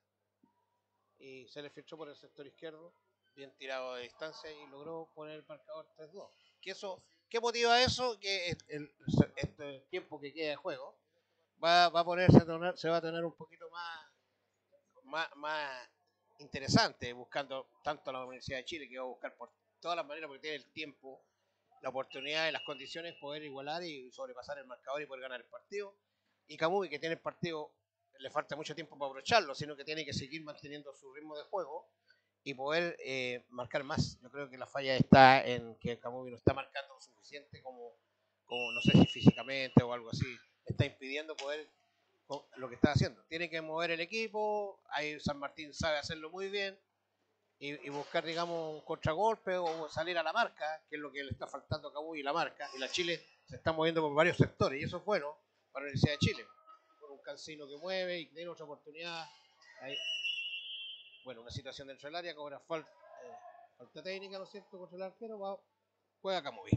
y se le filtró por el sector izquierdo, bien tirado de distancia y logró poner el marcador tres dos. ¿Qué, eso, ¿Qué motiva eso? Que el, el, este tiempo que queda de juego va, va a ponerse a tener, se va a tener un poquito más, más, más interesante, buscando tanto a la Universidad de Chile, que va a buscar por todas las maneras, porque tiene el tiempo, la oportunidad y las condiciones, poder igualar y sobrepasar el marcador y poder ganar el partido. Y Camubi, que tiene el partido, le falta mucho tiempo para aprovecharlo, sino que tiene que seguir manteniendo su ritmo de juego y poder eh, marcar más. Yo creo que la falla está en que Camubi no está marcando lo suficiente como, como, no sé si físicamente o algo así, está impidiendo poder lo que está haciendo. Tiene que mover el equipo, ahí San Martín sabe hacerlo muy bien y, y buscar, digamos, un contragolpe o salir a la marca, que es lo que le está faltando a Camubi, la marca, y la Chile se está moviendo por varios sectores y eso es bueno para la Universidad de Chile. Con un Cancino que mueve y tiene otra oportunidad. Ahí. Bueno, una situación dentro del área, cobra falta, eh, falta técnica, ¿no es cierto? Contra el arquero, va, juega Camubi.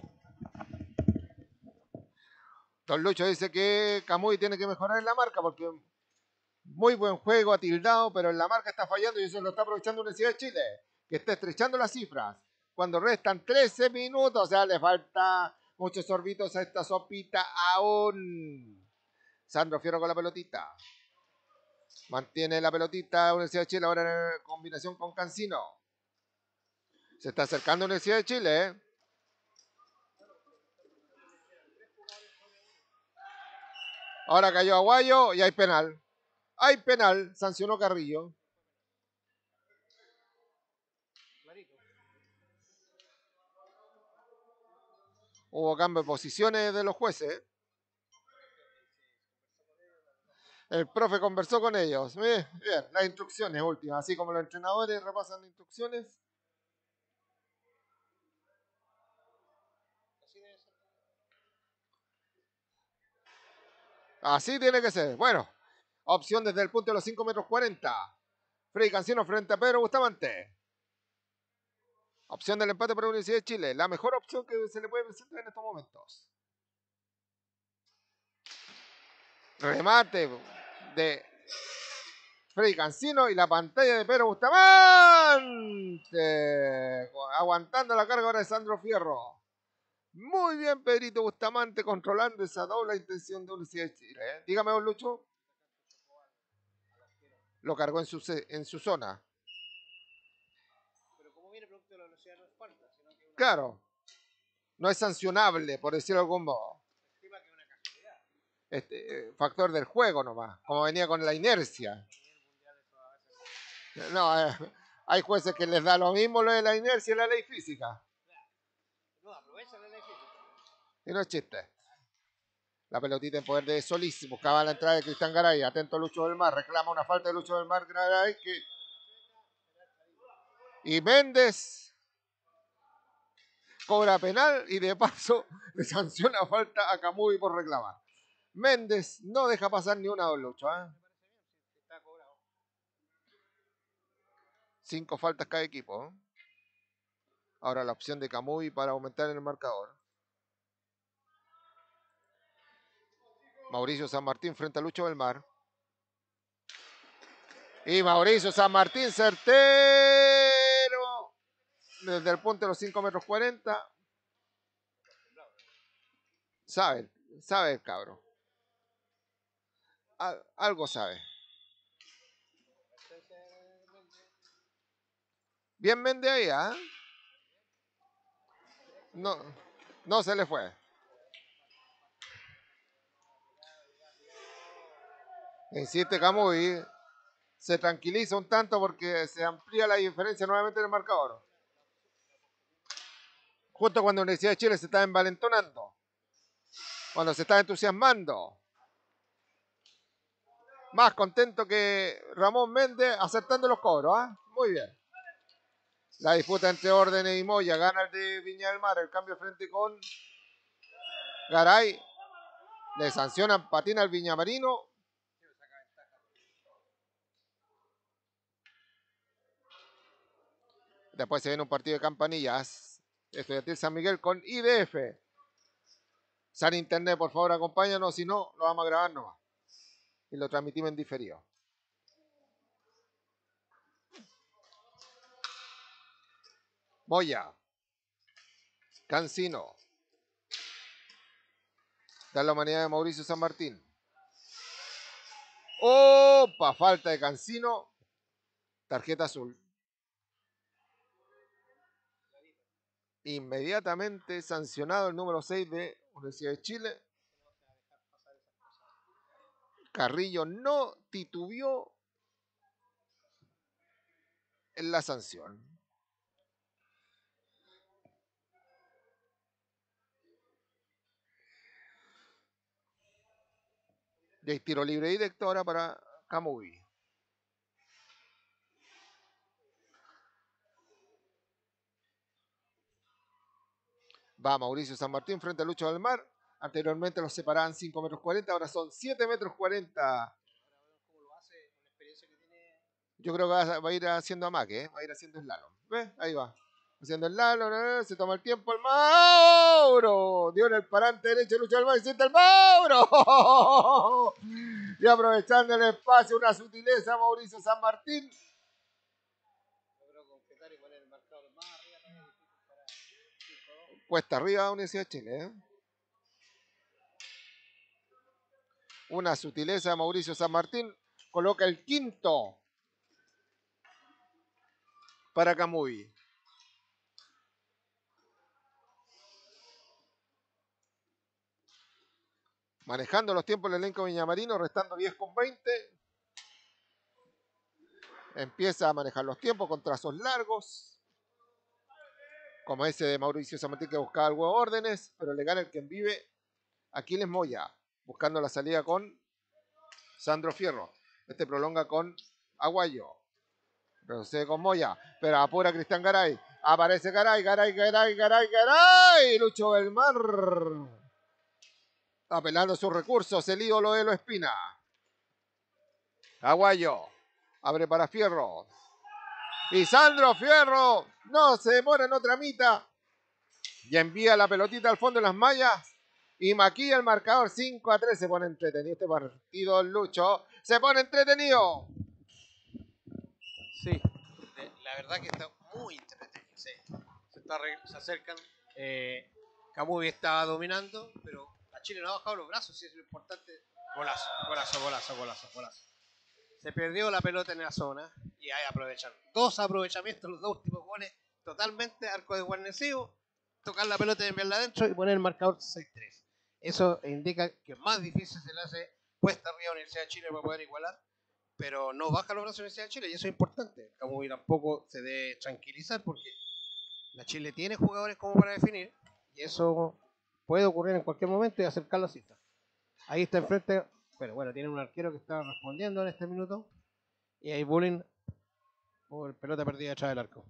Don Lucho dice que Camuy tiene que mejorar en la marca porque muy buen juego, ha tildado, pero en la marca está fallando y eso lo está aprovechando Universidad de Chile, que está estrechando las cifras. Cuando restan trece minutos, o sea, le falta muchos sorbitos a esta sopita aún. Sandro Fierro con la pelotita. Mantiene la pelotita Universidad de Chile ahora en combinación con Cancino. Se está acercando Universidad de Chile, ¿eh? Ahora cayó Aguayo y hay penal. Hay penal, sancionó Carrillo. Hubo cambio de posiciones de los jueces. El profe conversó con ellos. Bien, bien, las instrucciones últimas, así como los entrenadores repasan las instrucciones. Así tiene que ser. Bueno, opción desde el punto de los cinco metros cuarenta. Freddy Cancino frente a Pedro Bustamante. Opción del empate para la Universidad de Chile. La mejor opción que se le puede presentar en estos momentos. Remate de Freddy Cancino y la pantalla de Pedro Bustamante. Aguantando la carga ahora de Sandro Fierro. Muy bien, Pedrito Bustamante, controlando esa doble intención de Universidad de Chile. ¿eh? Dígame, don Lucho. Lo cargó en su, en su zona. velocidad no es falta, sino que una... Claro. No es sancionable, por decirlo de algún modo. estima que es una casualidad. Este, eh, factor del juego nomás, como venía con la inercia. No, eh, hay jueces que les da lo mismo lo de la inercia y la ley física. No, aprovecha la ley física. Y no es chiste. La pelotita en poder de Solís. Buscaba la entrada de Cristian Garay. Atento Lucho del Mar. Reclama una falta de Lucho del Mar. Garay que... Y Méndez cobra penal y de paso le sanciona falta a Camuy por reclamar. Méndez no deja pasar ni una, don Lucho. ¿eh? Cinco faltas cada equipo. ¿eh? Ahora la opción de Camuy para aumentar el marcador. Mauricio San Martín frente a Lucho del Mar. Y Mauricio San Martín certero. Desde el punto de los cinco metros cuarenta. Sabe, sabe el cabro. Al, algo sabe. Bien Méndez ahí, ¿ah? ¿eh? No, no se le fue. Insiste Camuy. Se tranquiliza un tanto porque se amplía la diferencia nuevamente en el marcador. Justo cuando la Universidad de Chile se está envalentonando. Cuando se está entusiasmando. Más contento que Ramón Méndez acertando los cobros. ¿eh? Muy bien. La disputa entre Órdenes y Moya. Gana el de Viña del Mar. El cambio frente con Garay. Le sancionan patina al Viñamarino. Después se viene un partido de campanillas. Estudiantil San Miguel con I D F. San Internet, por favor, acompáñanos. Si no, lo vamos a grabar nomás. Y lo transmitimos en diferido. Moya. Cancino. Da la humanidad de Mauricio San Martín. ¡Opa! Falta de Cancino. Tarjeta azul. Inmediatamente sancionado el número seis de Universidad de Chile. Carrillo no titubeó en la sanción. Y hay tiro libre directo ahora para Camuy. Va Mauricio San Martín frente a Lucho del Mar. Anteriormente los separaban cinco metros cuarenta, ahora son siete metros cuarenta. Yo creo que va a ir haciendo amaque, ¿eh? va a ir haciendo slalom. ¿Ves? Ahí va. Haciendo el slalom, se toma el tiempo el Mauro. Dio en el parante derecho Lucho del Mar y siente el Mauro. Y aprovechando el espacio, una sutileza Mauricio San Martín. Cuesta arriba Universidad de Chile. ¿eh? Una sutileza de Mauricio San Martín. Coloca el quinto para Camuy. Manejando los tiempos del elenco Viñamarino, restando diez con veinte. Empieza a manejar los tiempos con trazos largos. Como ese de Mauricio San Martín que buscaba el huevo órdenes, pero le gana el quien vive Aquiles Moya, buscando la salida con Sandro Fierro. Este prolonga con Aguayo. Procede con Moya, pero apura Cristian Garay. Aparece Garay, Garay, Garay, Garay, Garay. Lucho del Mar. Apelando sus recursos, el ídolo de Lo Espina. Aguayo. Abre para Fierro. Y Sandro Fierro no se demora en otra mitad. Y envía la pelotita al fondo de las mallas. Y maquilla el marcador cinco a tres. Se pone entretenido este partido, Lucho. Se pone entretenido. Sí, la verdad que está muy entretenido. Sí. Se, está, se acercan. Eh, Camuy estaba dominando, pero a Chile no ha bajado los brazos. Sí, es lo importante. Golazo, golazo, golazo, golazo, golazo. Se perdió la pelota en la zona y ahí aprovechan. Dos aprovechamientos, los dos últimos goles totalmente arco desguarnecido, tocar la pelota y enviarla adentro y poner el marcador seis tres. Eso indica que más difícil se le hace cuesta arriba a la Universidad de Chile para poder igualar, pero no baja los brazos a la Universidad de Chile y eso es importante. Camuy tampoco se debe tranquilizar porque la Chile tiene jugadores como para definir y eso puede ocurrir en cualquier momento y acercar la cifra. Ahí está enfrente, pero bueno, tiene un arquero que está respondiendo en este minuto y hay bullying por pelota perdida atrás del arco.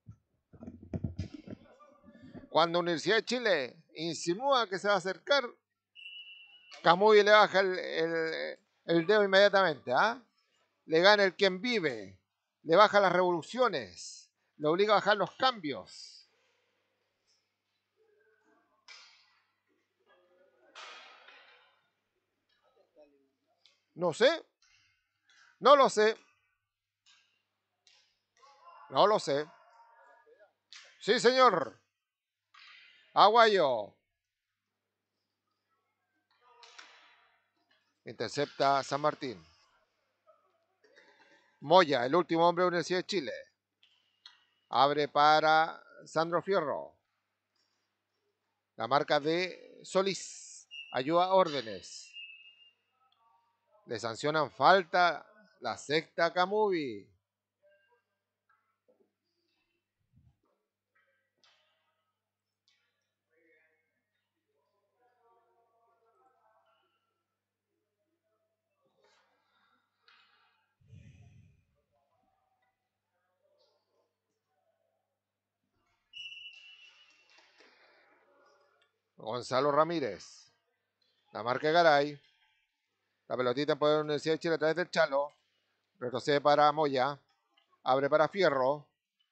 Cuando Universidad de Chile insinúa que se va a acercar, Camuy le baja el, el, el dedo inmediatamente, ¿ah? ¿eh? Le gana el quien vive, le baja las revoluciones, le obliga a bajar los cambios. No sé, no lo sé, no lo sé. Sí, señor. Aguayo. Intercepta San Martín. Moya, el último hombre de la Universidad de Chile. Abre para Sandro Fierro. La marca de Solís. Ayuda a órdenes. Le sancionan falta. La sexta Camuy. Gonzalo Ramírez. La marca de Garay. La pelotita en poder de la Universidad de Chile a través del Chalo. Retrocede para Moya. Abre para Fierro.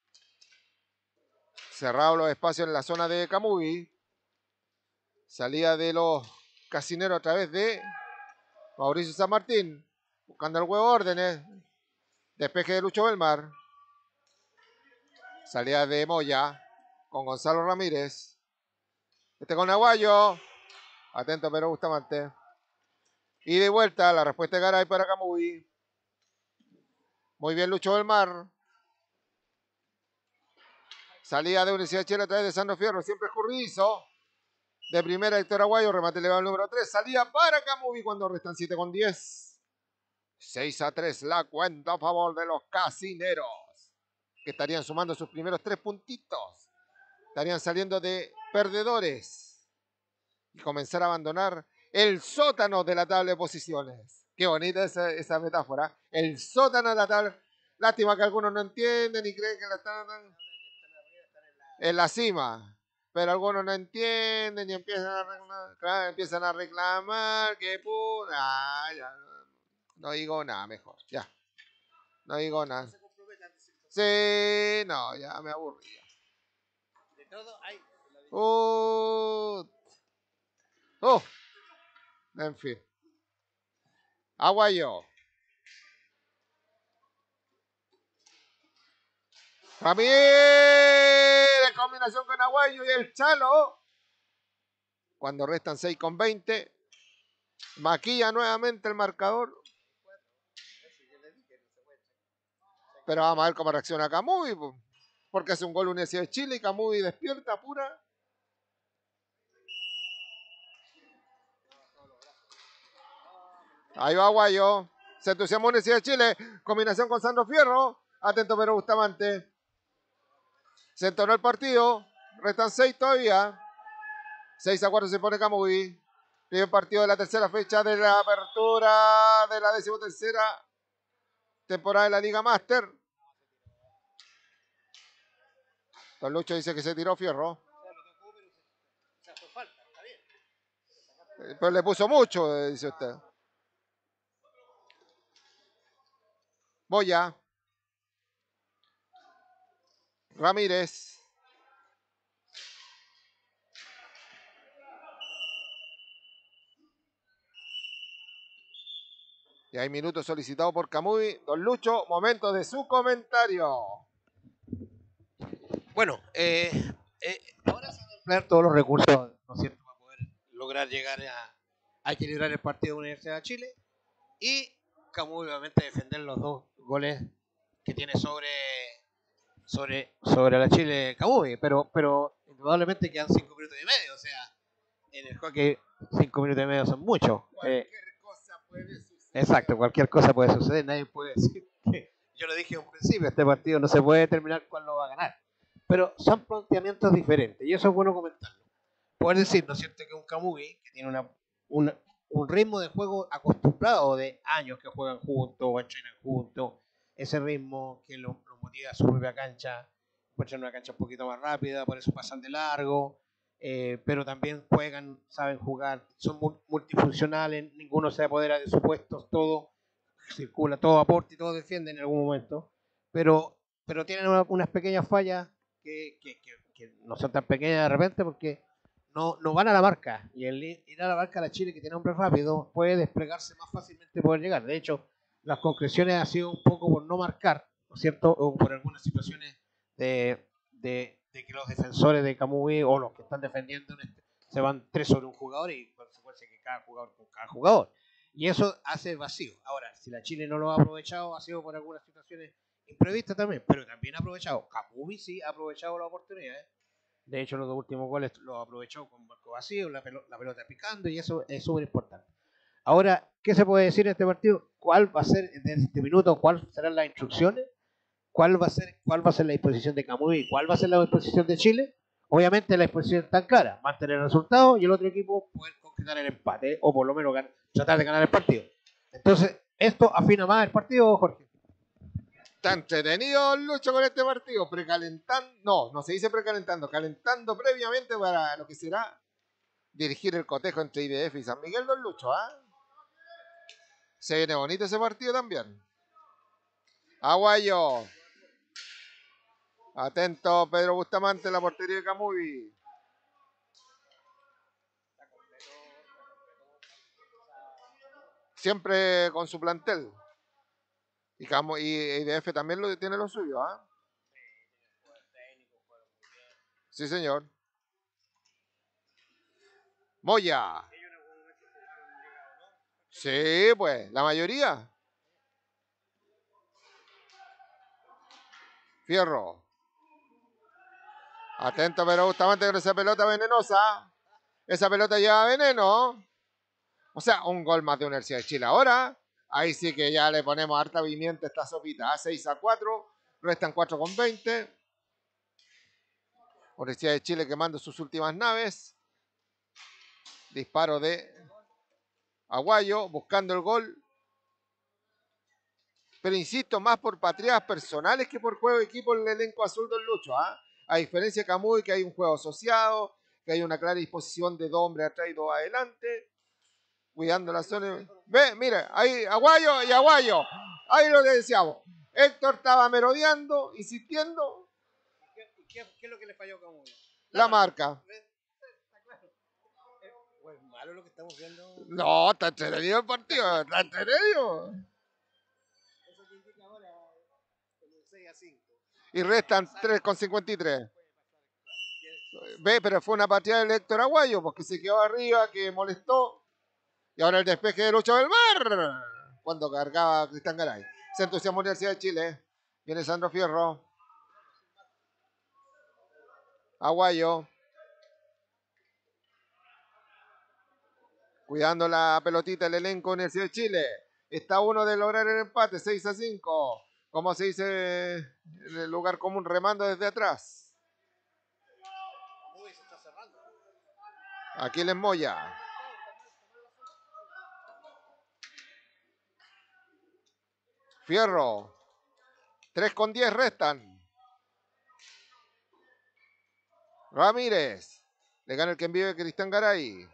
Cerrado los espacios en la zona de Camuy. Salida de los casineros a través de Mauricio San Martín. Buscando el huevo órdenes. Despeje de Lucho Belmar. Salida de Moya. Con Gonzalo Ramírez. Este con Aguayo. Atento pero Bustamante. Y de vuelta la respuesta de Garay para Camuy. Muy bien Lucho Belmar. Salida de Universidad de Chile a través de Sandro Fierro. Siempre escurridizo. De primera Héctor Aguayo. Remate elevado al número tres. Salida para Camuy cuando restan siete con diez. seis a tres la cuenta a favor de los casineros. Que estarían sumando sus primeros tres puntitos. Estarían saliendo de perdedores. Y comenzar a abandonar el sótano de la tabla de posiciones. Qué bonita esa, esa metáfora. El sótano de la tabla. Lástima que algunos no entienden y creen que la están en la cima. Pero algunos no entienden y empiezan a reclamar, claro, empiezan a reclamar que puta. Ah, ya, no digo nada mejor. Ya. No digo nada. Sí, no, ya me aburría. De todo hay. Uh, uh, en fin. Aguayo. Ramírez, en combinación con Aguayo y el Chalo. Cuando restan seis con veinte. Maquilla nuevamente el marcador. Pero vamos a ver cómo reacciona Camuy. Porque hace un gol Universidad de Chile y Camuy despierta pura. Ahí va Aguayo. Se entusiasmó Universidad de Chile. Combinación con Sandro Fierro. Atento pero Bustamante. Se entonó el partido. Restan seis todavía. seis a cuatro se pone Camuy. Primer partido de la tercera fecha de la apertura de la decimotercera temporada de la Liga Master. Don Lucho dice que se tiró Fierro. Pero le puso mucho, dice usted. Moya. Ramírez. Y hay minutos solicitados por Camuy. Don Lucho, momento de su comentario. Bueno, eh, eh, ahora se van a emplear todos los recursos, ¿no es cierto?, para poder lograr llegar a, a equilibrar el partido de Universidad de Chile. Y Camuy, obviamente, defender los dos goles que tiene sobre sobre, sobre la Chile Camuy, pero, pero indudablemente quedan cinco minutos y medio, o sea, en el hockey cinco minutos y medio son muchos. Cualquier eh, cosa puede suceder. Exacto, cualquier cosa puede suceder, nadie puede decir que, yo lo dije en un principio, este partido no se puede determinar cuál lo va a ganar, pero son planteamientos diferentes y eso es bueno comentarlo. Poder decir, ¿no es cierto?, que un Camuy que tiene una, una, un ritmo de juego acostumbrado de años que juegan juntos o entrenan juntos, ese ritmo que lo, lo motiva a su propia cancha, puede una cancha un poquito más rápida, por eso pasan de largo, eh, pero también juegan, saben jugar, son multifuncionales, ninguno se apodera de sus puestos, todo circula, todo aporta y todo defiende en algún momento, pero, pero tienen una, unas pequeñas fallas que, que, que, que no son tan pequeñas de repente porque no, no van a la marca, y el ir a la marca a la Chile, que tiene hombre rápido, puede desplegarse más fácilmente poder llegar. De hecho, las concreciones han sido un poco por no marcar, ¿no es cierto?, o por algunas situaciones de, de, de que los defensores de Camuy o los que están defendiendo se van tres sobre un jugador y por supuesto que cada jugador con cada jugador. Y eso hace vacío. Ahora, si la Chile no lo ha aprovechado, ha sido por algunas situaciones imprevistas también, pero también ha aprovechado. Camuy sí ha aprovechado la oportunidad, ¿eh? De hecho, los dos últimos goles los aprovechó con marco vacío, la pelota, la pelota picando, y eso es súper importante. Ahora, ¿qué se puede decir en este partido? ¿Cuál va a ser, en este minuto, cuál serán las instrucciones? ¿Cuál va a ser, cuál va a ser la disposición de Camuy y cuál va a ser la disposición de Chile? Obviamente la disposición está clara, mantener el resultado y el otro equipo poder concretar el empate, o por lo menos ganar, tratar de ganar el partido. Entonces, ¿esto afina más el partido, Jorge? Está entretenido Lucho con este partido, precalentando, no, no se dice precalentando, calentando previamente para lo que será dirigir el cotejo entre I D F y San Miguel, don Lucho, ¿ah? ¿eh? Se viene bonito ese partido también. Aguayo. Atento Pedro Bustamante, la portería de Camuy. Siempre con su plantel. Y, Camuy, y I D F también lo, tiene lo suyo, ¿ah? ¿eh? Sí, señor. Moya. Sí, pues, la mayoría. Fierro. Atento, pero justamente con esa pelota venenosa. Esa pelota lleva veneno. O sea, un gol más de Universidad de Chile. Ahora, ahí sí que ya le ponemos harta pimienta a esta sopita. A seis a cuatro. Restan cuatro con veinte. Universidad de Chile quemando sus últimas naves. Disparo de Aguayo, buscando el gol. Pero insisto, más por patriadas personales que por juego de equipo en el elenco azul del Lucho, ¿ah? ¿eh? A diferencia de Camuy, que hay un juego asociado, que hay una clara disposición de dos hombres atrás y dos adelante, cuidando la zona. Ve, mire, ahí Aguayo y Aguayo. Ahí lo que decíamos. Héctor estaba merodeando, insistiendo. ¿Y qué, qué es lo que le falló a Camuy? La, la marca. marca. ¿Es malo lo que estamos viendo? No, está entretenido el partido, está entretenido. Y restan tres con cincuenta y tres. Ve, pero fue una partida del Héctor Aguayo, porque se quedó arriba, que molestó. Y ahora el despeje de Lucho del Mar, cuando cargaba Cristian Garay. Se entusiasmó la Universidad de Chile. Viene Sandro Fierro. Aguayo. Cuidando la pelotita el elenco de Universidad de Chile. Está uno de lograr el empate, seis a cinco. Como se dice en el lugar común, remando desde atrás. Aquí les Moya. Fierro. tres con diez restan. Ramírez. Le gana el que envíe Cristian Garay.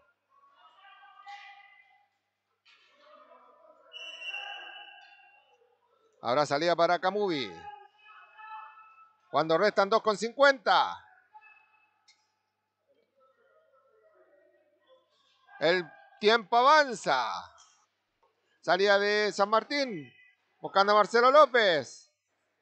Habrá salida para Camuy. Cuando restan dos con cincuenta. El tiempo avanza. Salida de San Martín. Buscando a Marcelo López.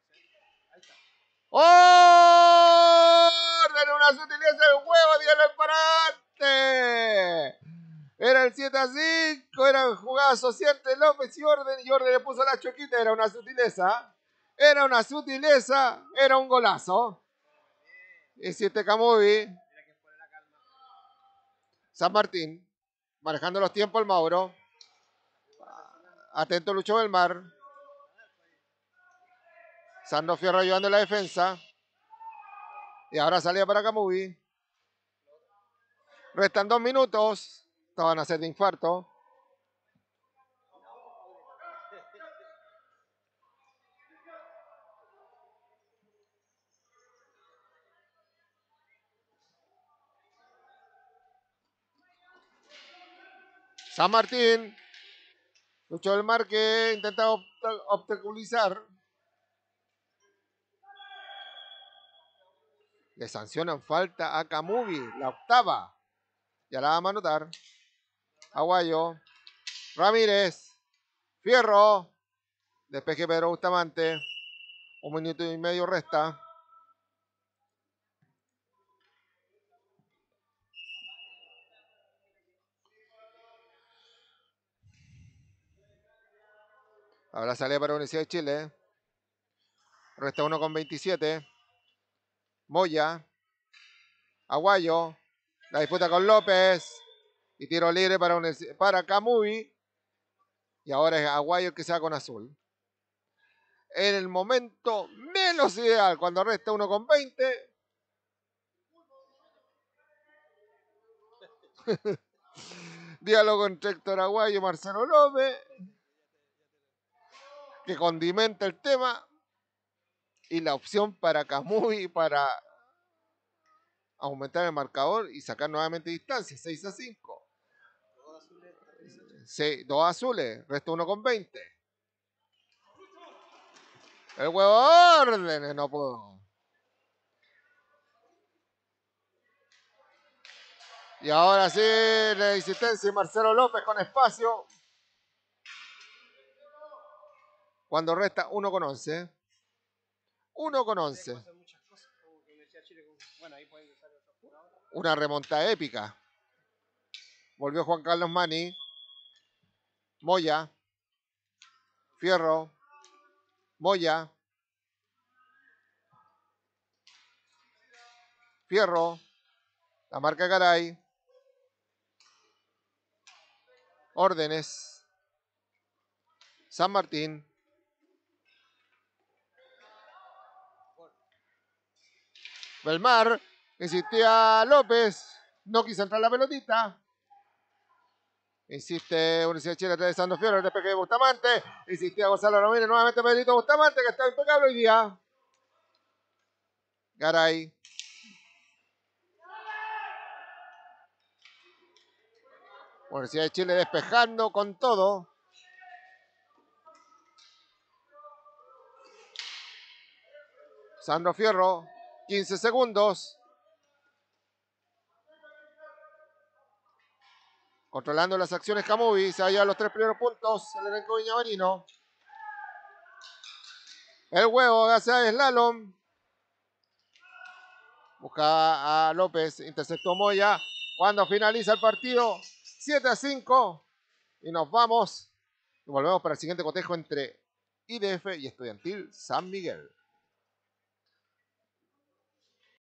¡Oh! ¡Orden una sutileza del juego! ¡Dios el parante! Era el siete a cinco. Era jugada social entre López y Orden. Y Orden le puso la choquita. Era una sutileza. Era una sutileza, era un golazo. Hiciste Camuy. San Martín, manejando los tiempos el Mauro. Atento Lucho del Mar. Sandro Fierro ayudando en la defensa. Y ahora salía para Camuy. Restan dos minutos. Estos van a ser de infarto. San Martín. Lucho del Mar que intenta obstaculizar. Le sancionan falta a Camuy, la octava. Ya la vamos a anotar. Aguayo. Ramírez. Fierro. Despeje Pedro Bustamante. Un minuto y medio resta. Ahora sale para Universidad de Chile. Resta uno con veintisiete. Moya. Aguayo. La disputa con López. Y tiro libre para, para Camuy. Y ahora es Aguayo el que se va con azul. En el momento menos ideal, cuando resta uno con veinte. Diálogo entre Héctor Aguayo y Marcelo López, que condimenta el tema. Y la opción para Camuy para aumentar el marcador y sacar nuevamente distancia, seis a cinco. Sí, dos azules, resta uno con veinte. El huevo órdenes, no puedo. Y ahora sí, la insistencia de Marcelo López con espacio. Cuando resta uno con once. uno con once. Una remontada épica. Volvió Juan Carlos Mani. Moya. Fierro. Moya. Fierro. La marca Garay. Órdenes. San Martín. Belmar. Insistía López. No quiso entrar la pelotita. Insiste Universidad de Chile atravesando Fierro. El despeje de Bustamante. Insistía Gonzalo Ramírez. Nuevamente Pedrito Bustamante, que está impecable hoy día. Garay. Universidad de Chile despejando con todo. Sandro Fierro, quince segundos. Controlando las acciones Camuy. Se va a llevar los tres primeros puntos. El elenco viñamarino. El huevo hace slalom. Busca a López. Interceptó Moya. Cuando finaliza el partido. siete a cinco. Y nos vamos. Y volvemos para el siguiente cotejo entre I D F y Estudiantil San Miguel.